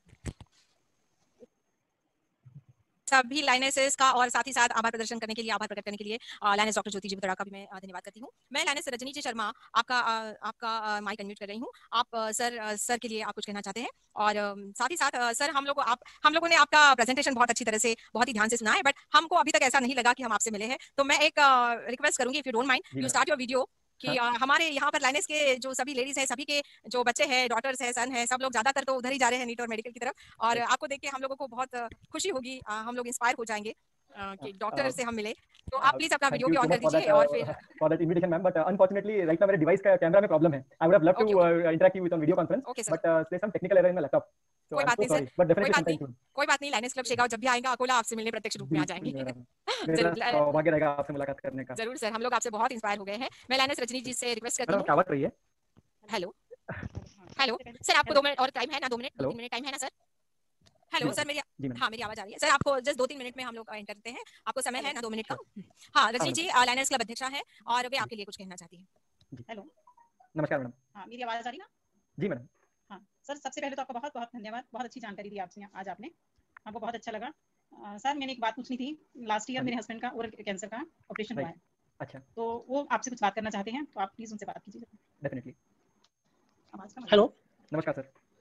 सभी लायंसेस का और साथ ही साथ आभार प्रदर्शन करने के लिए, आभार प्रकट करने के लिए लायंस डॉक्टर ज्योति जी बुतड़ा का भी मैं धन्यवाद करती हूँ। मैं लायंस रजनी जी शर्मा आपका माइक अनम्यूट कर रही हूँ। आप सर के लिए आप कुछ कहना चाहते हैं? और साथ ही साथ सर हम लोगों ने आपका प्रेजेंटेशन बहुत अच्छी तरह से बहुत ही ध्यान से सुना है, बट हमको अभी तक ऐसा नहीं लगा कि हम आपसे मिले हैं। तो मैं एक रिक्वेस्ट करूंगी, if you don't mind, you start your video कि हमारे यहाँ पर लायंस के जो सभी लेडीज हैं, सभी के जो बच्चे हैं, डॉटर्स हैं, सन है, सब लोग ज्यादातर तो उधर ही जा रहे हैं नीट और मेडिकल की तरफ, और आपको देख के हम लोगों को बहुत खुशी होगी, हम लोग इंस्पायर हो जाएंगे कि डॉक्टर से हम मिले। तो आप प्लीज अपना वीडियो भी ऑन कर दीजिए और फिर for that invitation ma'am, but unfortunately right now मेरे डिवाइस का कैमरा में प्रॉब्लम है। I would have love to interact you with on video conference, but there some technical error in my laptop. कोई बात नहीं सर, कोई बात नहीं, लायंस क्लब शेगांव जब भी आएगा अकोला आपसे मिलने प्रत्यक्ष रूप में आ जाएंगे। जरूर सौभाग्य रहेगा आपसे मुलाकात करने का। जरूर सर, हम लोग आपसे बहुत इंस्पायर हो गए हैं। मैं लायंस रजनी जी से रिक्वेस्ट करती हूँ। क्या बात रही है? हेलो हेलो सर, आपको 2 मिनट और टाइम है ना? 2 मिनट 3 मिनट टाइम है ना सर? हेलो सर, मेरी आवाज आ रही है सर? आपको जस्ट 2-3 मिनट में हम लोग एंड करते हैं, आपको समय है ना 2 मिनट का? हाँ, रजनी जी लायंस क्लब अध्यक्षा है और वे आपके लिए कुछ कहना चाहती हैं। हेलो, नमस्कार मैडम। हाँ मेरी आवाज आ रही ना? जी मैडम। हाँ सर, सबसे पहले तो आपका बहुत बहुत धन्यवाद, बहुत अच्छी जानकारी दी आपसे आज आपने, हमको बहुत अच्छा लगा। सर मैंने एक बात पूछनी थी, लास्ट ईयर मेरे हस्बैंड का ओरल कैंसर का ऑपरेशन हुआ है। अच्छा, तो वो आपसे कुछ बात करना चाहते हैं, तो आप प्लीज उनसे बात कीजिए। डेफिनेटली। हेलो, नमस्कार सर।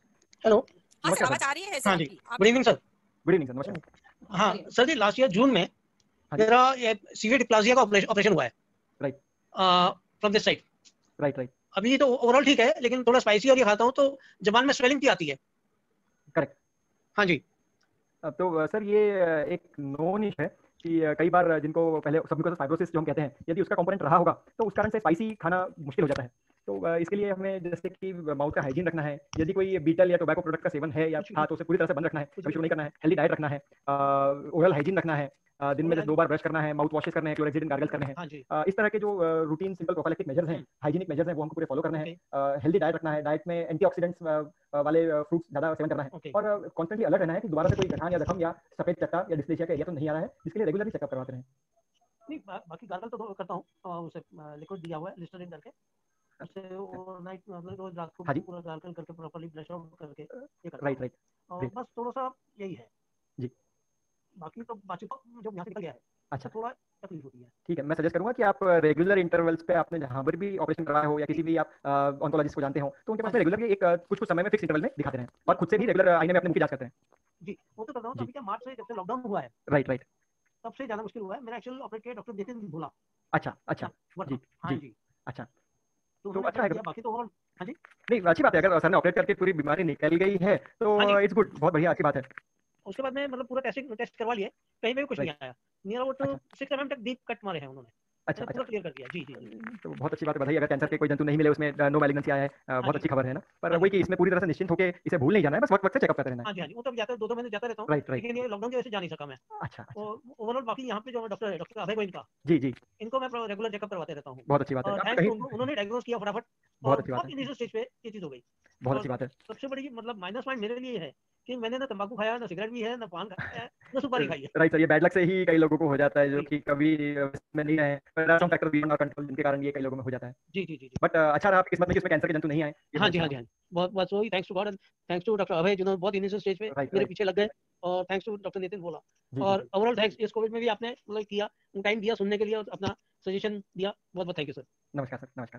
हेलो। हाँ सर, आवाज आ रही है सर? हाँ जी, good evening sir. Good evening sir, नमस्कार। हाँ सर जी, लास्ट ईयर जून में मेरा सीवियर डिप्लाजिया का ऑपरेशन हुआ है। Right. From this side. Right. अभी तो ओवरऑल ठीक है, लेकिन थोड़ा स्पाइसी और ये खाता हूँ तो जबान में स्वेलिंग भी आती है। करेक्ट। हाँ जी। तो सर ये एक नोन इश है कि कई बार जिनको पहले सबम्यूकोसल फाइब्रोसिस जो हम कहते हैं, यदि उसका कंपोनेंट रहा होगा तो उस कारण से स्पाइसी खाना मुश्किल हो जाता है। तो इसके लिए हमें जैसे कि माउथ का हाइजीन रखना है, यदि कोई बीटल या टोबैको प्रोडक्ट का सेवन है या था तो उसे पूरी तरह से बंद रखना है, कभी शुरू नहीं करना है, हेल्दी डाइट रखना है, ओरल हाइजीन रखना है, दिन में 2 बार ब्रश करना है, माउथ वॉशेस करने हैं, क्लोरेक्सिडिन गार्गल्स करने हैं। इस तरह के जो रूटीन सिंपल प्रोफाइलेक्टिक मेजर्स हैं, हाइजीनिक मेजर्स हैं, वो हमको पूरे फॉलो करना है। हेल्दी डाइट रखना है, डाइट में एंटीऑक्सीडेंट्स वाले फ्रूट्स ज्यादा सेवन करना है और कॉन्स्टेंटली अलर्ट रहना है कि दोबारा से कोई गठान या जख्म या सफेद चट्टा या डिस्प्लेसिया का एरिया तो नहीं आ रहा है, जिसके लिए रेगुलरली चेकअप करवाते रहें। नहीं, बाकी गार्गल तो करता हूँ, उसे लिक्विड दिया हुआ है लिस्टरीन करके, उससे ओवरनाइट मतलब रोज रात को पूरा गार्गल करके प्रॉपर्ली ब्लश आउट करके ये करता हूँ। राइट। और बस थोड़ा सा यही है जी। बाकी तो जो यहाँ से निकल गया है, अच्छा, थोड़ा तकलीफ होती है। ठीक है, मैं सजेस्ट करूंगा कि आप रेगुलर इंटरवल्स पे आपने जहां पर भी ऑपरेशन कराया हो या किसी भी आप ऑन्कोलॉजिस्ट को जानते हो तो उनके पास में रेगुलर एक कुछ समय में फिक्स इंटरवल में दिखाते रहें और खुद से भी रेगुलर आईने में अपने मुंह की जांच करते हैं। जी, वो तो कर रहा हूँ। अभी क्या मार्च से जब से लॉकडाउन हुआ है, राइट, तब से ज्यादा मुश्किल हुआ है। मेरा एक्चुअल ऑपरेट किया डॉक्टर नितिन भोला। अच्छा। जी। हाँ जी। अच्छा, तो अच्छा है। बाकी तो ओवरऑल हाँ जी, नहीं अच्छी बात है, अगर सर ने ऑपरेट करके पूरी बीमारी निकल गई है तो इट्स गुड, बहुत बढ़िया, अच्छी बात है। उसके बाद में मतलब पूरा टेस्ट करवा लिया, कहीं पे भी कुछ नहीं आया। नियर अबाउट 6 mm तक डीप कट मारे हैं उन्होंने। अच्छा, पूरा क्लियर कर दिया। जी। तो बहुत अच्छी बात है, बधाई। अगर कैंसर के कोई जंतु नहीं मिले उसमें, नो मैलिग्नेंसी आया है, बहुत अच्छी खबर है ना। पर वही कि इसमें पूरी तरह से निश्चिंत होकर इसे भूल नहीं जाना है, बस वक्त से चेकअप करते रहना है। हाँ जी, वो तो जाता है, 2 महीने जाता रहता हूँ। राइट। लेकिन ये लॉकडाउन की वजह से जा नहीं सका मैं। अच्छा। और ओवरऑल बाकी यहाँ पे जो डॉक्टर है, डॉक्टर अभय गोविंद का, जी, इनको मैं रेगुलर चेकअप करवाते रहता हूँ। बहुत अच्छी बात है। उन्होंने डायग्नोस किया फटाफट, बहुत अच्छी बात है, इनिशियल स्टेज पे ये चीज हो गई। बहुत अच्छी बात है। सबसे बड़ी मतलब माइनस पॉइंट मेरे लिए है कि मैंने ना तंबाकू खाया, ना सिगरेट भी है, ना पान खाया है, ना सुपारी खाई है। राइट सर, ये बैड लक से ही कई लोगों को हो जाता है जो कि कभी इसमें नहीं रहे, पर some factor beyond our control जिनके कारण ये कई लोगों में हो जाता है। जी। बट अच्छा रहा आपकी किस्मत में कि इसमें कैंसर के जंतु नहीं आए। हाँ जी। बहुत बस वही, thanks to God and thanks to doctor Abhay जिन्होंने बहुत इनिशियल स्टेज पे मेरे पीछे लग गए, और thanks to doctor Nitin Bhola, और ओवरऑल थैंक्स इस कोविड में भी आपने मतलब किया, टाइम दिया सुनने के लिए और अपना सजेशन दिया। बहुत थैंक यू सर। नमस्कार sir.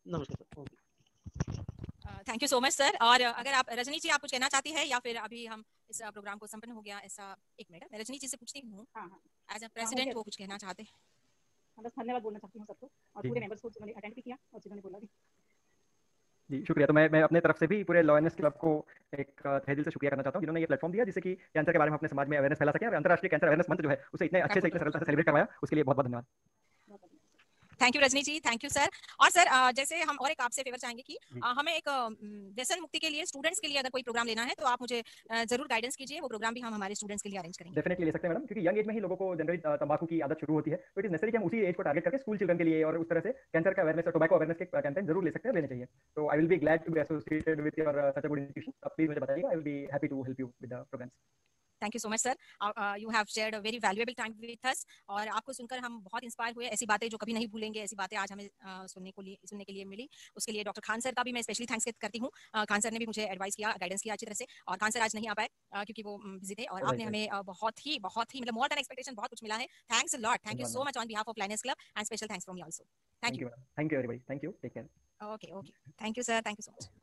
Thank you so much sir. और अगर आप रजनी जी, आप कुछ कहना चाहती है या फिर अभी हम इस प्रोग्राम को संपन्न हो गया ऐसा? एक मिनट, मैं रजनी जी से पूछती हूँ। एज अ प्रेसिडेंट वो कुछ कहना चाहते हैं। बस धन्यवाद बोलना चाहती हूँ सबको और पूरे मेंबर्स को जिन्होंने अटेंड भी किया और जिन्होंने बोला भी। जी शुक्रिया। तो मैं अपने तरफ से भी पूरे लॉयनेस क्लब को एक तहे दिल से शुक्रिया करना चाहता हूँ जिन्होंने ये प्लेटफॉर्म दिया जिससे कि कैंसर के बारे में अपने समाज में अवेयरनेस फैला सके और अंतर्राष्ट्रीय कैंसर अवेयरनेस मंथ जो है उसे इतने अच्छे से इतने सरलता से सेलिब्रेट करवाया, उसके लिए बहुत बहुत धन्यवाद। Thank you Rajni ji, thank you sir. और सर जैसे हम और एक आपसे फेवर चाहेंगे कि हमें एक व्यसन मुक्ति के लिए स्टूडेंट्स के लिए अगर कोई प्रोग्राम लेना है तो आप मुझे जरूर गाइडेंस कीजिए, वो प्रोग्राम भी हम हमारे स्टूडेंट्स के लिए अरेंज करेंगे। डेफिनेटली ले सकते हैं मैडम, क्योंकि यंग एज में ही लोगों को जनरली तंबाकू की आदत शुरू होती है, तो इट इज नेसेसरी कि हम उसी एज को टारगेट करके स्कूल चिल्ड्रन के लिए और उस तरह से कैंसर का अवेयरनेस और टोबैको अवेयरनेस के कैंपेन जरूर ले सकते हैं, लेने चाहिए। तो I will be glad to be associated with your such a good institution. Please मुझे बताइएगा, I will be happy to help you with the programs. Thank you so much sir, you have shared a very valuable time with us, और आपको सुनकर हम बहुत inspire हुए। ऐसी बातें जो कभी नहीं भूलेंगे, ऐसी बातें आज हमें सुनने के लिए मिली। उसके लिए डॉक्टर खान सर का भी मैं स्पेशली थैंक्स करती हूँ। खान सर ने भी मुझे एडवाइस किया, गाइडेंस किया अच्छी तरह से, और खान सर आज नहीं आ पाए क्योंकि वो बिजी थे, और आपने हमें बहुत ही मतलब मोर देन एक्सपेक्टेशन बहुत कुछ मिला है। Thanks a lot, thank you so much on behalf of lioness club, and special thanks from me also. Thank you everybody, thank you, take care. Okay, thank you sir, thank you so much.